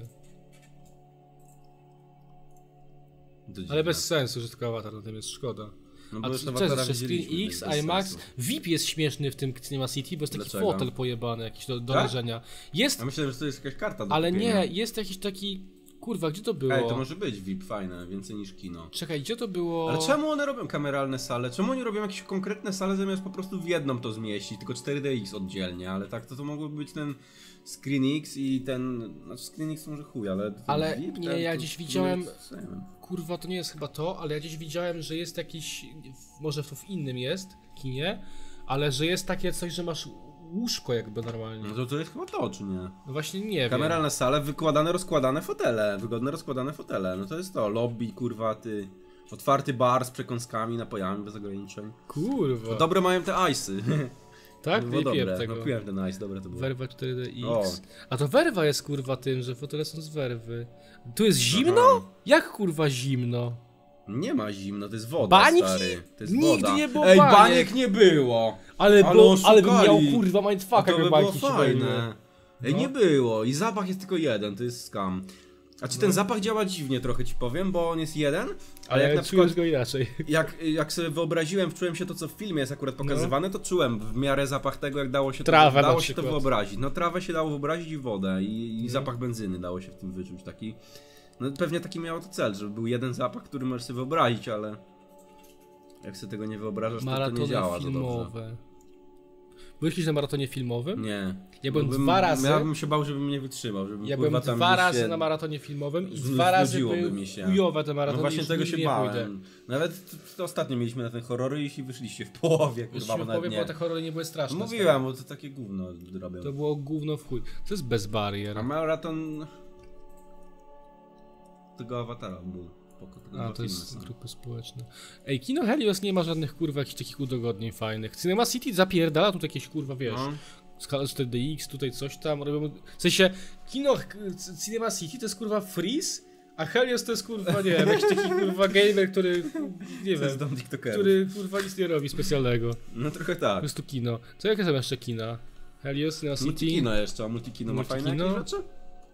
Speaker 1: To dziwne.
Speaker 2: Ale bez sensu, że tylko Avatar na tym jest, szkoda.
Speaker 1: No
Speaker 2: A
Speaker 1: bo już
Speaker 2: co
Speaker 1: awatara
Speaker 2: jest jeszcze Screen
Speaker 1: widzieliśmy,
Speaker 2: X,
Speaker 1: więc bez
Speaker 2: IMAX,
Speaker 1: sensu.
Speaker 2: VIP jest śmieszny w tym Cinema City, bo jest taki
Speaker 1: Dlaczego?
Speaker 2: fotel pojebany, jakiś do
Speaker 1: Tak?
Speaker 2: leżenia. Jest,
Speaker 1: Ja myślałem, że to jest jakaś karta do
Speaker 2: ale
Speaker 1: kupienia.
Speaker 2: nie, jest jakiś taki... Kurwa, gdzie to było?
Speaker 1: Ej, to może być VIP fajne, więcej niż kino.
Speaker 2: Czekaj, gdzie to było?
Speaker 1: Ale czemu one robią kameralne sale? Czemu oni robią jakieś konkretne sale zamiast po prostu w jedną to zmieścić, tylko 4DX oddzielnie, ale tak to mogłoby być ten Screen X i ten... Znaczy Screen X może chuj, ale... ten
Speaker 2: Ale
Speaker 1: VIP,
Speaker 2: nie,
Speaker 1: ten,
Speaker 2: ja
Speaker 1: to-
Speaker 2: gdzieś
Speaker 1: to
Speaker 2: widziałem-
Speaker 1: nie jest- co ja wiem.
Speaker 2: Kurwa, to nie jest chyba to, ale ja gdzieś widziałem, że jest jakiś... Może to w innym jest, kinie, ale że jest takie coś, że masz łóżko jakby normalnie.
Speaker 1: No to jest chyba to, czy nie?
Speaker 2: No właśnie nie wiem.
Speaker 1: Kameralne sale, wykładane, rozkładane fotele. Wygodne, rozkładane fotele. No to jest to. Lobby, kurwa, ty. Otwarty bar z przekąskami, napojami bez ograniczeń.
Speaker 2: Kurwa.
Speaker 1: Dobre mają te ice'y.
Speaker 2: Tak?
Speaker 1: Było
Speaker 2: Nie piłem
Speaker 1: dobre.
Speaker 2: tego.
Speaker 1: No piłem ten ice, dobre to było.
Speaker 2: Werwa 4DX.
Speaker 1: O.
Speaker 2: A to werwa jest kurwa tym, że fotele są z werwy. Tu jest zimno?
Speaker 1: Aha.
Speaker 2: Jak kurwa zimno?
Speaker 1: Nie ma zimno, to jest woda,
Speaker 2: Bańki?
Speaker 1: stary. To jest
Speaker 2: Nigdy
Speaker 1: woda.
Speaker 2: nie było
Speaker 1: Ej,
Speaker 2: baniek.
Speaker 1: baniek nie było!
Speaker 2: Ale bym
Speaker 1: oszukali.
Speaker 2: miał kurwa
Speaker 1: A
Speaker 2: mindfucka,
Speaker 1: to by
Speaker 2: jakby
Speaker 1: było
Speaker 2: bańki się bawiły.
Speaker 1: fajne. Ej,
Speaker 2: No.
Speaker 1: nie było. I zapach jest tylko jeden, to jest scam. A czy ten zapach działa dziwnie trochę, ci powiem, bo on jest jeden,
Speaker 2: ale
Speaker 1: jak na
Speaker 2: czujesz
Speaker 1: przykład
Speaker 2: go inaczej.
Speaker 1: jak sobie wyobraziłem, wczułem się to, co w filmie jest akurat pokazywane, to czułem w miarę zapach tego, jak dało się
Speaker 2: Trawę
Speaker 1: dało
Speaker 2: na
Speaker 1: się to
Speaker 2: przykład.
Speaker 1: wyobrazić. No trawę się dało wyobrazić i wodę i zapach benzyny dało się w tym wyczuć taki. No pewnie taki miało to cel, żeby był jeden zapach, który możesz sobie wyobrazić, ale jak sobie tego nie wyobrażasz, to nie działa za dobrze.
Speaker 2: filmowe. Byłeś kiedyś na maratonie filmowym?
Speaker 1: Nie.
Speaker 2: Ja byłem 2 razy.
Speaker 1: Ja bym się bał, żebym nie wytrzymał. Żebym,
Speaker 2: Ja byłem 2 razy na maratonie filmowym i 2 razy były chujowe te maratony.
Speaker 1: No właśnie tego się bałem. Nawet to ostatnio mieliśmy na ten horrory i wyszliście w połowie, kurwa,
Speaker 2: w połowie, bo te horrory nie były straszne.
Speaker 1: Mówiłem, bo to takie gówno robią.
Speaker 2: To było gówno w chuj. To jest bez barier.
Speaker 1: A maraton tego Awatara był.
Speaker 2: To jest grupy społeczne. Ej, kino Helios nie ma żadnych kurwa jakichś takich udogodnień fajnych. Cinema City zapierdala tu jakieś kurwa, wiesz, skala 4DX, tutaj coś tam robią. W sensie, kino Cinema City to jest kurwa freeze, a Helios to jest kurwa, nie wiem, jakiś taki kurwa gamer, który, nie wiem, który kurwa nic nie robi specjalnego.
Speaker 1: No trochę tak.
Speaker 2: Po prostu kino. Co jakie są jeszcze kina? Helios, Cinema City?
Speaker 1: Multikino jeszcze, a Multikino ma fajne jakieś rzeczy?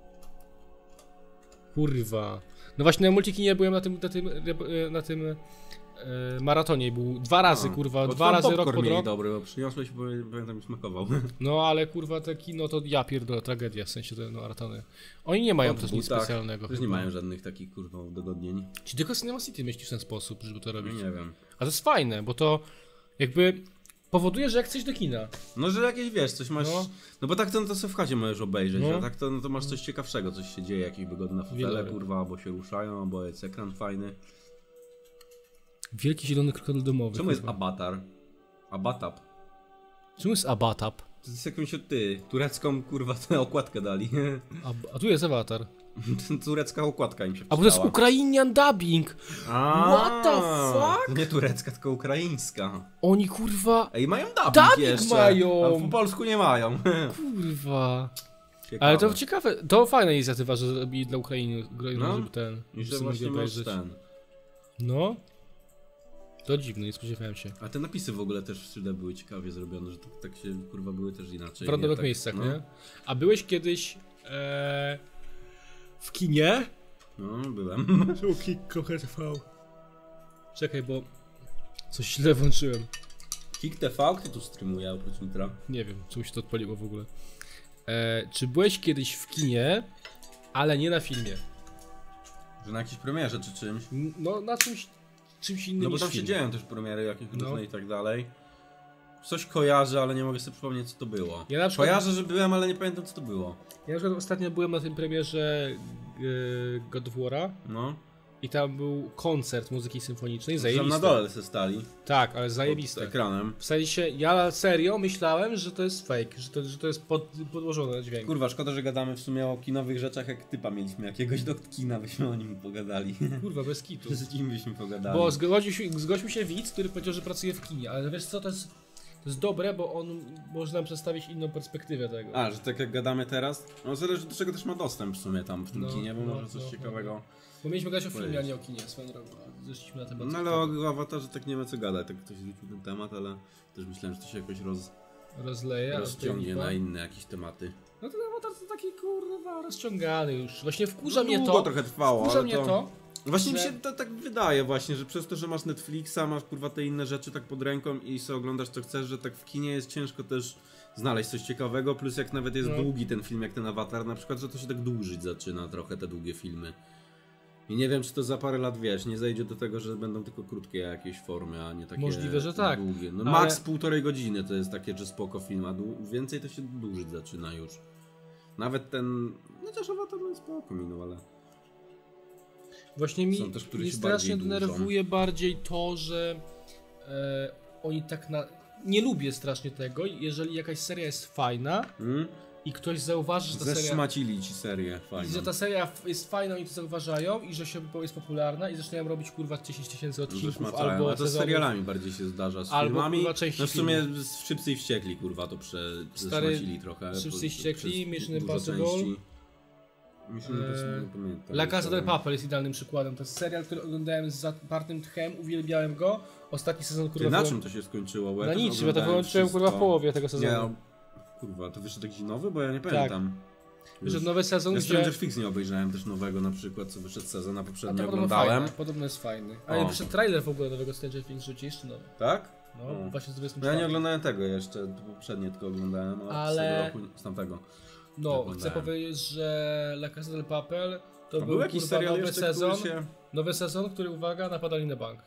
Speaker 2: Kurwa. No właśnie na Multikinie byłem na tym maratonie, był 2 razy, kurwa, 2 razy rok pod rok.
Speaker 1: Dobry, bo przyniosłeś, bo pamiętam, mi smakował.
Speaker 2: No ale kurwa te kino to ja pierdolę, tragedia, w sensie te maratony. Oni nie mają też nic specjalnego.
Speaker 1: Też nie mają żadnych takich kurwa udogodnień.
Speaker 2: Czy tylko Cinema City myślisz w ten sposób, żeby to robić?
Speaker 1: Nie wiem.
Speaker 2: A to jest fajne, bo to jakby powoduje, że jak chcesz do kina.
Speaker 1: No, że jakieś, wiesz, coś masz... No bo tak to sobie w chacie możesz obejrzeć, a tak to masz coś ciekawszego, coś się dzieje, jakieś wygodne fotele, kurwa, albo się ruszają, albo jest ekran fajny.
Speaker 2: Wielki zielony krokodyl domowy.
Speaker 1: Czemu jest Abatar? Abatap.
Speaker 2: Czemu jest Abatap?
Speaker 1: To jest jakąś turecką, kurwa, tę okładkę dali.
Speaker 2: A tu jest Awatar.
Speaker 1: Turecka okładka im się
Speaker 2: wpisała. A bo to jest Ukrainian dubbing! What the fuck?
Speaker 1: To nie turecka, tylko ukraińska.
Speaker 2: Oni kurwa...
Speaker 1: Ej, mają dubbing jeszcze.
Speaker 2: Mają!
Speaker 1: A po polsku nie mają.
Speaker 2: Kurwa.
Speaker 1: Ciekawe.
Speaker 2: Ale to ciekawe, to fajna inicjatywa, że zrobili dla Ukrainy, żeby ten...
Speaker 1: I że właśnie masz ten.
Speaker 2: No. To dziwne, nie spodziewałem się.
Speaker 1: A te napisy w ogóle też w 3D były ciekawie zrobione, że tak się kurwa były też inaczej.
Speaker 2: W randomowych miejscach, nie? A byłeś kiedyś w kinie?
Speaker 1: No, byłem.
Speaker 2: Kick.tv. Czekaj, bo coś źle włączyłem.
Speaker 1: Kick TV? Kto tu streamuje oprócz Nitra?
Speaker 2: Nie wiem, czemu się to odpaliło w ogóle. Czy byłeś kiedyś w kinie, ale nie na filmie?
Speaker 1: Że na jakiejś premierze czy czymś?
Speaker 2: No na czymś innym.
Speaker 1: No bo tam się dzieją też premiery jakieś różne i tak dalej. Coś kojarzę, ale nie mogę sobie przypomnieć, co to było. Ja na przykład... Kojarzę, że byłem, ale nie pamiętam, co to było.
Speaker 2: Ja na przykład ostatnio byłem na tym premierze God of War'a.
Speaker 1: No.
Speaker 2: I tam był koncert muzyki symfonicznej,
Speaker 1: zajebiste. Tam na dole se stali.
Speaker 2: Tak, ale zajebiste.
Speaker 1: Pod ekranem.
Speaker 2: W sensie, ja serio myślałem, że to jest fake, że to jest podłożone dźwięk.
Speaker 1: Kurwa, szkoda, że gadamy w sumie o kinowych rzeczach, jak typa mieliśmy jakiegoś do kina, byśmy o nim pogadali.
Speaker 2: Kurwa, bez kitu.
Speaker 1: Z kim byśmy pogadali.
Speaker 2: Bo zgodził się widz, który powiedział, że pracuje w kinie, ale wiesz co, to jest dobre, bo on może nam przedstawić inną perspektywę tego.
Speaker 1: A, że tak jak gadamy teraz? No zależy do czego też ma dostęp w sumie tam w tym kinie, bo może coś ciekawego.
Speaker 2: Bo mieliśmy gadać o filmie, a nie o kinie swoją drogą. Zeszliśmy na temat.
Speaker 1: No ale o Awatarze tak nie ma co gadać, tak ktoś zwrócił ten temat, ale też myślałem, że to się jakoś rozciągnie na inne jakieś tematy.
Speaker 2: No ten Awatar to taki kurwa rozciągany już. Właśnie wkurza mnie to.
Speaker 1: Długo trochę trwało,
Speaker 2: wkurza mnie to.
Speaker 1: Właśnie mi się to tak wydaje właśnie, że przez to, że masz Netflixa, masz kurwa te inne rzeczy tak pod ręką i sobie oglądasz co chcesz, że tak w kinie jest ciężko też znaleźć coś ciekawego, plus jak nawet jest długi ten film, jak ten Awatar na przykład, że to się tak dłużyć zaczyna trochę te długie filmy. I nie wiem, czy to za parę lat, wiesz, nie zejdzie do tego, że będą tylko krótkie jakieś formy, a nie takie
Speaker 2: możliwe, że tak.
Speaker 1: Długie. No ale... max 1,5 godziny to jest takie, że spoko film, a więcej to się dłużyć zaczyna już. Nawet ten, chociaż Awatar no spoko minął, ale...
Speaker 2: Właśnie mi strasznie denerwuje bardziej to, że oni tak nie lubię strasznie tego, jeżeli jakaś seria jest fajna i ktoś zauważy, że ta seria...
Speaker 1: Zeszmacili ci serię fajną.
Speaker 2: Że ta seria jest fajna i to zauważają i że się jest popularna i zaczynają robić kurwa 10 000 odcinków albo
Speaker 1: a to z serialami bardziej się zdarza, z filmami.
Speaker 2: No
Speaker 1: w sumie Szybcy i Wściekli kurwa to zeszmacili trochę.
Speaker 2: Szybcy i Wściekli, Mission Impossible. La Casa de Papel jest idealnym przykładem. To jest serial, który oglądałem z zapartym tchem, uwielbiałem go. Ostatni sezon kurwa...
Speaker 1: na czym to się skończyło?
Speaker 2: Na niczym, ja to wyłączyłem kurwa w połowie tego sezonu.
Speaker 1: Kurwa, to wyszedł jakiś nowy? Bo ja nie pamiętam.
Speaker 2: Że nowy sezon,
Speaker 1: ja
Speaker 2: gdzie...
Speaker 1: Stranger Things nie obejrzałem też nowego na przykład, co wyszedł sezon, a poprzednio
Speaker 2: podobno
Speaker 1: oglądałem.
Speaker 2: fajne, podobno jest fajny. Ale wyszedł trailer w ogóle nowego Stranger Things, rzuci jeszcze nowy.
Speaker 1: Tak?
Speaker 2: No, właśnie z 24.
Speaker 1: Ja nie oglądałem tego jeszcze, poprzednie tylko oglądałem, a z tego roku, z tamtego.
Speaker 2: No, chcę powiedzieć, że La Casa del Papel to był
Speaker 1: jakiś serial
Speaker 2: nowy
Speaker 1: jeszcze,
Speaker 2: sezon,
Speaker 1: się...
Speaker 2: nowy sezon, który, uwaga, napadali na bank.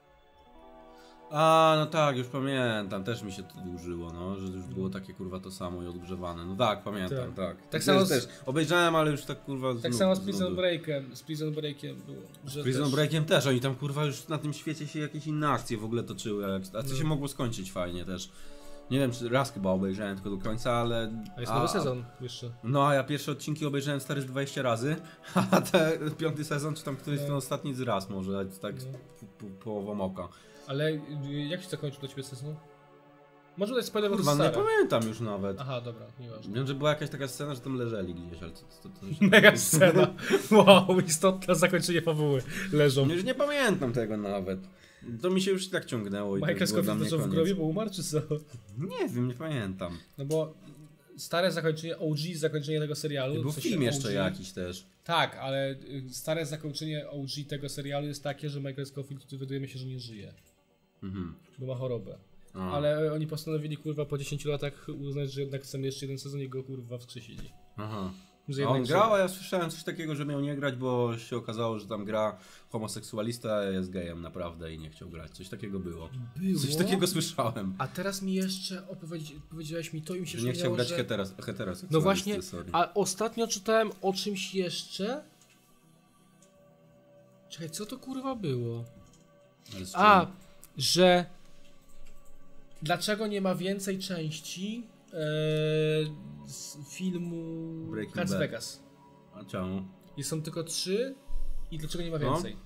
Speaker 1: A, no tak, już pamiętam, też mi się to dłużyło, no, że już było takie kurwa to samo i odgrzewane. No tak, pamiętam, tak.
Speaker 2: Tak samo
Speaker 1: też obejrzałem, ale już tak kurwa
Speaker 2: tak samo z Prison Breakiem, było.
Speaker 1: Z Prison Breakiem też, oni tam kurwa już na tym świecie się jakieś inne akcje w ogóle toczyły, a co się mogło skończyć fajnie też. Nie wiem, czy raz chyba obejrzałem tylko do końca, ale...
Speaker 2: A jest nowy sezon jeszcze.
Speaker 1: No, a ja pierwsze odcinki obejrzałem stary z 20 razy, a ten 5. sezon, czy tam któryś ten ostatni z raz może, tak połową oka.
Speaker 2: Ale jak się zakończył dla ciebie sezon? Może dać spoiler, bo to
Speaker 1: Kurwa,
Speaker 2: jest
Speaker 1: nie
Speaker 2: stare.
Speaker 1: pamiętam już nawet.
Speaker 2: Aha, dobra, nieważne.
Speaker 1: Wiem, że była jakaś taka scena, że tam leżeli gdzieś, ale
Speaker 2: Mega scena. Wow, istotne zakończenie fabuły. Leżą.
Speaker 1: Już nie pamiętam tego nawet. To mi się już tak ciągnęło i
Speaker 2: Michael
Speaker 1: to było dla
Speaker 2: Scofield
Speaker 1: mnie
Speaker 2: leżał w
Speaker 1: koniec.
Speaker 2: grobie, bo umarł, czy co?
Speaker 1: Nie wiem, nie pamiętam.
Speaker 2: No bo stare zakończenie, OG zakończenie tego serialu...
Speaker 1: Był
Speaker 2: w sensie
Speaker 1: film jeszcze
Speaker 2: OG,
Speaker 1: jakiś też.
Speaker 2: Tak, ale stare zakończenie OG tego serialu jest takie, że Michael Scofield dowiadujemy się, że nie żyje. Bo ma chorobę.
Speaker 1: A.
Speaker 2: Ale oni postanowili kurwa po 10 latach uznać, że jednak chcemy jeszcze jeden sezon i go kurwa wskrzesili.
Speaker 1: Aha.
Speaker 2: Że
Speaker 1: A on
Speaker 2: jednak
Speaker 1: grał, a ja słyszałem coś takiego, że miał nie grać, bo się okazało, że tam gra homoseksualista, a jest gejem naprawdę i nie chciał grać. Coś takiego było. Coś takiego słyszałem.
Speaker 2: A teraz mi jeszcze powiedziałeś mi to i mi się
Speaker 1: Że nie chciał
Speaker 2: przypomniało,
Speaker 1: grać
Speaker 2: że...
Speaker 1: heteroseksualisty.
Speaker 2: No właśnie,
Speaker 1: sorry.
Speaker 2: a ostatnio czytałem o czymś jeszcze. Czekaj, co to kurwa było?
Speaker 1: Ale z czym?
Speaker 2: Że dlaczego nie ma więcej części z filmu
Speaker 1: Breaking
Speaker 2: Las
Speaker 1: Bad.
Speaker 2: Vegas?
Speaker 1: A czemu?
Speaker 2: I są tylko 3 i dlaczego nie ma
Speaker 1: No.
Speaker 2: więcej?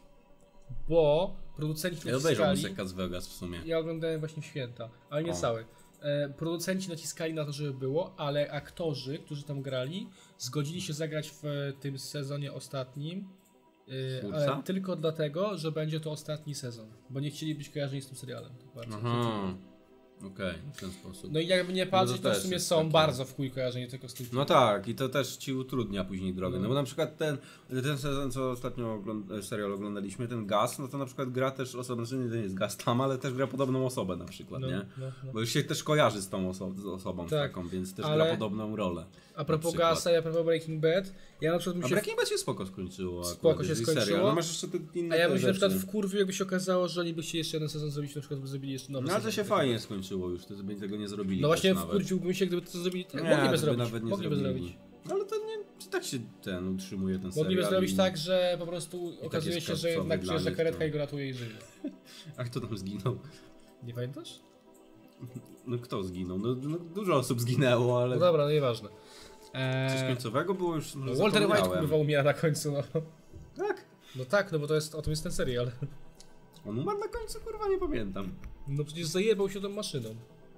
Speaker 2: Bo producenci
Speaker 1: Ja obejrzałem
Speaker 2: naciskali...
Speaker 1: Las Vegas w sumie.
Speaker 2: Ja oglądałem właśnie w święta, ale nie cały. Producenci naciskali na to, żeby było, ale aktorzy, którzy tam grali, zgodzili się zagrać w tym sezonie ostatnim, ale tylko dlatego, że będzie to ostatni sezon, bo nie chcieli być kojarzeni z tym serialem.
Speaker 1: Aha. Okej, w ten sposób.
Speaker 2: No i jakby nie patrzeć,
Speaker 1: No to
Speaker 2: to w sumie
Speaker 1: jest
Speaker 2: są
Speaker 1: takie-
Speaker 2: bardzo w chuj kojarzeni tylko z tym.
Speaker 1: No tak, i to też ci utrudnia później drogę. No bo na przykład ten sezon, co ostatnio serial oglądaliśmy, ten Gas, no to na przykład gra też osobą, znaczy nie to nie jest Gas tam, ale też gra podobną osobę na przykład,
Speaker 2: No,
Speaker 1: nie?
Speaker 2: no.
Speaker 1: Bo już się też kojarzy z tą osobą
Speaker 2: Tak,
Speaker 1: taką, więc też
Speaker 2: ale-
Speaker 1: gra podobną rolę.
Speaker 2: A propos
Speaker 1: przykład.
Speaker 2: Gasa i a propos Breaking Bad, ja na przykład bym
Speaker 1: A
Speaker 2: się...
Speaker 1: Breaking Bad się spoko skończyło.
Speaker 2: Spoko
Speaker 1: akurat,
Speaker 2: się
Speaker 1: jeżeli
Speaker 2: skończyło.
Speaker 1: serial. No masz jeszcze te inne
Speaker 2: A ja bym się na
Speaker 1: rzeczy.
Speaker 2: przykład wkurwił, jakby się okazało, że oni by chcieli jeszcze jeden sezon zrobić, na przykład by zrobili jeszcze nowy
Speaker 1: No ale to
Speaker 2: sezon.
Speaker 1: się fajnie skończyło już, to by tego nie zrobili.
Speaker 2: No właśnie
Speaker 1: też nawet.
Speaker 2: wkurwiłbym się, gdyby to zrobili tak.
Speaker 1: Nie,
Speaker 2: Mogliby
Speaker 1: to by
Speaker 2: zrobić.
Speaker 1: nawet nie
Speaker 2: Mogliby
Speaker 1: zrobili.
Speaker 2: zrobić.
Speaker 1: No ale to nie, tak się ten utrzymuje ten serial.
Speaker 2: Mogliby zrobić
Speaker 1: i-
Speaker 2: tak, że po prostu okazuje
Speaker 1: jest
Speaker 2: się, że
Speaker 1: kapcowy
Speaker 2: jednak
Speaker 1: dla
Speaker 2: przyjeżdża
Speaker 1: nich,
Speaker 2: karetka
Speaker 1: to-
Speaker 2: i go ratuje i żyje.
Speaker 1: A kto tam zginął?
Speaker 2: Nie pamiętasz?
Speaker 1: No kto zginął? No dużo osób zginęło, ale
Speaker 2: No dobra, no nieważne.
Speaker 1: coś końcowego było już może
Speaker 2: Walter White
Speaker 1: zapomniałem.
Speaker 2: kurwa umiera na końcu, no.
Speaker 1: Tak?
Speaker 2: No tak, no bo to jest, o tym jest ten serial.
Speaker 1: On umarł na końcu? Kurwa, nie pamiętam.
Speaker 2: No przecież zajebał się tą maszyną.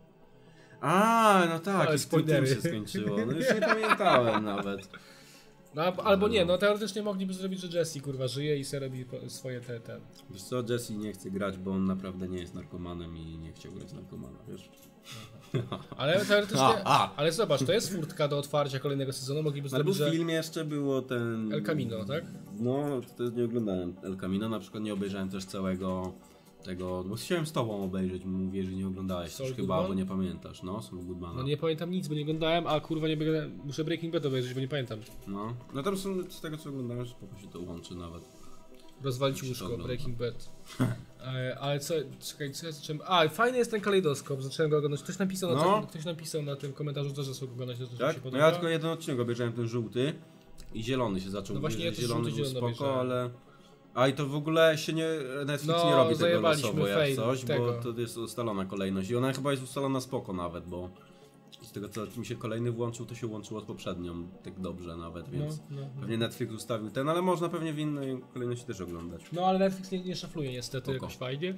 Speaker 1: A, no tak,
Speaker 2: Ale
Speaker 1: i z tym
Speaker 2: spoilery.
Speaker 1: się skończyło. No już nie pamiętałem nawet.
Speaker 2: No albo nie, no teoretycznie mogliby zrobić, że Jesse kurwa żyje i se robi swoje te.
Speaker 1: Wiesz co, Jesse nie chce grać, bo on naprawdę nie jest narkomanem i nie chciał grać narkomana, wiesz?
Speaker 2: Ale teoretycznie,
Speaker 1: A.
Speaker 2: ale zobacz, to jest furtka do otwarcia kolejnego sezonu, mogliby
Speaker 1: Ale był
Speaker 2: zrobić, że...
Speaker 1: film jeszcze, było ten...
Speaker 2: El Camino, tak?
Speaker 1: No, to nie oglądałem El Camino, na przykład nie obejrzałem też całego tego, bo chciałem z tobą obejrzeć, mówię, że nie oglądałeś
Speaker 2: Saul
Speaker 1: też chyba,
Speaker 2: Goodman?
Speaker 1: bo nie pamiętasz, no, Saul Goodmana.
Speaker 2: No nie pamiętam nic, bo nie oglądałem, a kurwa nie będę... Muszę Breaking Bad obejrzeć, bo nie pamiętam.
Speaker 1: No tam są, z tego co oglądałem, spoko się to łączy nawet.
Speaker 2: Rozwalić
Speaker 1: Jak się to
Speaker 2: łóżko,
Speaker 1: ogląda?
Speaker 2: Breaking Bad. Ale co, czekaj, co ja zacząłem... A, fajny jest ten kalejdoskop, zacząłem go oglądać. Ktoś napisał na tym komentarzu, że zaczął go oglądać, że
Speaker 1: Tak?
Speaker 2: się
Speaker 1: No
Speaker 2: podoba.
Speaker 1: ja tylko jeden odcinek obejrzałem, ten żółty i zielony się zaczął.
Speaker 2: No właśnie,
Speaker 1: Mówię,
Speaker 2: ja
Speaker 1: że
Speaker 2: też
Speaker 1: zielony
Speaker 2: żółty,
Speaker 1: był
Speaker 2: zielony
Speaker 1: spoko,
Speaker 2: obejrzałem.
Speaker 1: ale... A i to w ogóle się nie... Netflix
Speaker 2: No,
Speaker 1: nie robi tego
Speaker 2: zajebaliśmy
Speaker 1: losowo jak
Speaker 2: fame
Speaker 1: coś,
Speaker 2: tego.
Speaker 1: bo to jest ustalona kolejność i ona chyba jest ustalona spoko nawet, bo... Z tego co mi się kolejny włączył, to się łączyło z poprzednią tak dobrze nawet, więc
Speaker 2: No.
Speaker 1: pewnie Netflix ustawił ten, ale można pewnie w innej kolejności też oglądać.
Speaker 2: No ale Netflix nie szafluje niestety
Speaker 1: Spoko.
Speaker 2: jakoś fajnie.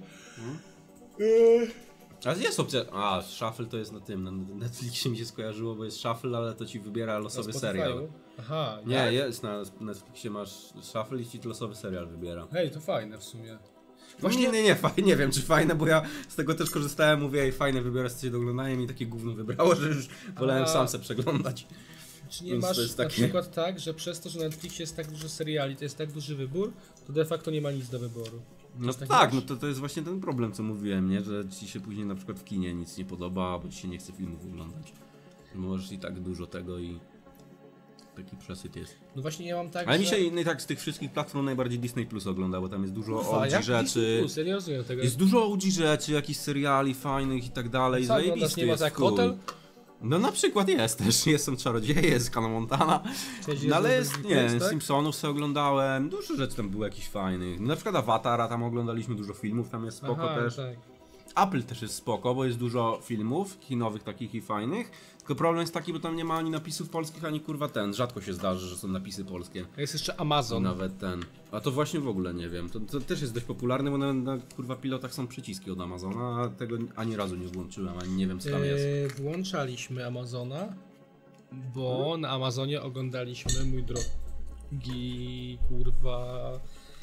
Speaker 1: A jest opcja... A, Shuffle to jest na tym, na Netflixie mi się skojarzyło, bo jest Shuffle, ale to ci wybiera losowy
Speaker 2: Na
Speaker 1: serial.
Speaker 2: Spotify'u. Aha,
Speaker 1: Nie,
Speaker 2: jak?
Speaker 1: jest na Netflixie masz Shuffle i ci losowy serial wybiera.
Speaker 2: Hej, to fajne w sumie.
Speaker 1: Właśnie nie, nie wiem czy fajne, bo ja z tego też korzystałem, mówię, ej fajne, wybiorę sobie do oglądania i mi takie gówno wybrało, że już wolałem sam se przeglądać.
Speaker 2: czy nie
Speaker 1: Więc to
Speaker 2: masz
Speaker 1: jest
Speaker 2: na
Speaker 1: takie-
Speaker 2: przykład tak, że przez to, że na Netflixie jest tak dużo seriali, to jest tak duży wybór, to de facto nie ma nic do wyboru.
Speaker 1: No
Speaker 2: Coś takiego
Speaker 1: tak,
Speaker 2: masz?
Speaker 1: no to jest właśnie ten problem, co mówiłem, nie? Że ci się później na przykład w kinie nic nie podoba, bo ci się nie chce filmów oglądać. Możesz i tak dużo tego i taki przesyt jest.
Speaker 2: No właśnie ja mam tak,
Speaker 1: Ale
Speaker 2: że...
Speaker 1: mi się i tak z tych wszystkich platform najbardziej Disney Plus ogląda, bo tam jest dużo
Speaker 2: Kurwa,
Speaker 1: OG
Speaker 2: jak
Speaker 1: rzeczy.
Speaker 2: Disney Plus? Ja nie rozumiem tego.
Speaker 1: Jest dużo OG rzeczy, jakichś seriali fajnych i tak dalej.
Speaker 2: Co oglądasz?
Speaker 1: Zajebisty
Speaker 2: Nie ma
Speaker 1: jest
Speaker 2: tak
Speaker 1: w chuj.
Speaker 2: Hotel?
Speaker 1: No na przykład jest też, są Czarodzieje, jest Hannah Montana.
Speaker 2: Cześć,
Speaker 1: No ale
Speaker 2: jest
Speaker 1: jest,
Speaker 2: Disney Plus,
Speaker 1: nie,
Speaker 2: tak?
Speaker 1: Simpsonów sobie oglądałem, dużo rzeczy tam było jakichś fajnych. Na przykład Awatara tam oglądaliśmy, dużo filmów, tam jest spoko
Speaker 2: Aha,
Speaker 1: też.
Speaker 2: tak.
Speaker 1: Apple też jest spoko, bo jest dużo filmów kinowych takich i fajnych. Tylko problem jest taki, bo tam nie ma ani napisów polskich, ani kurwa ten. Rzadko się zdarzy, że są napisy polskie.
Speaker 2: A jest jeszcze
Speaker 1: I
Speaker 2: Amazon.
Speaker 1: nawet ten. A to właśnie w ogóle nie wiem. To też jest dość popularne, bo na kurwa pilotach są przyciski od Amazona, a tego ani razu nie włączyłem, ani nie wiem co tam jest.
Speaker 2: Włączaliśmy Amazona, bo na Amazonie oglądaliśmy, mój drogi, kurwa,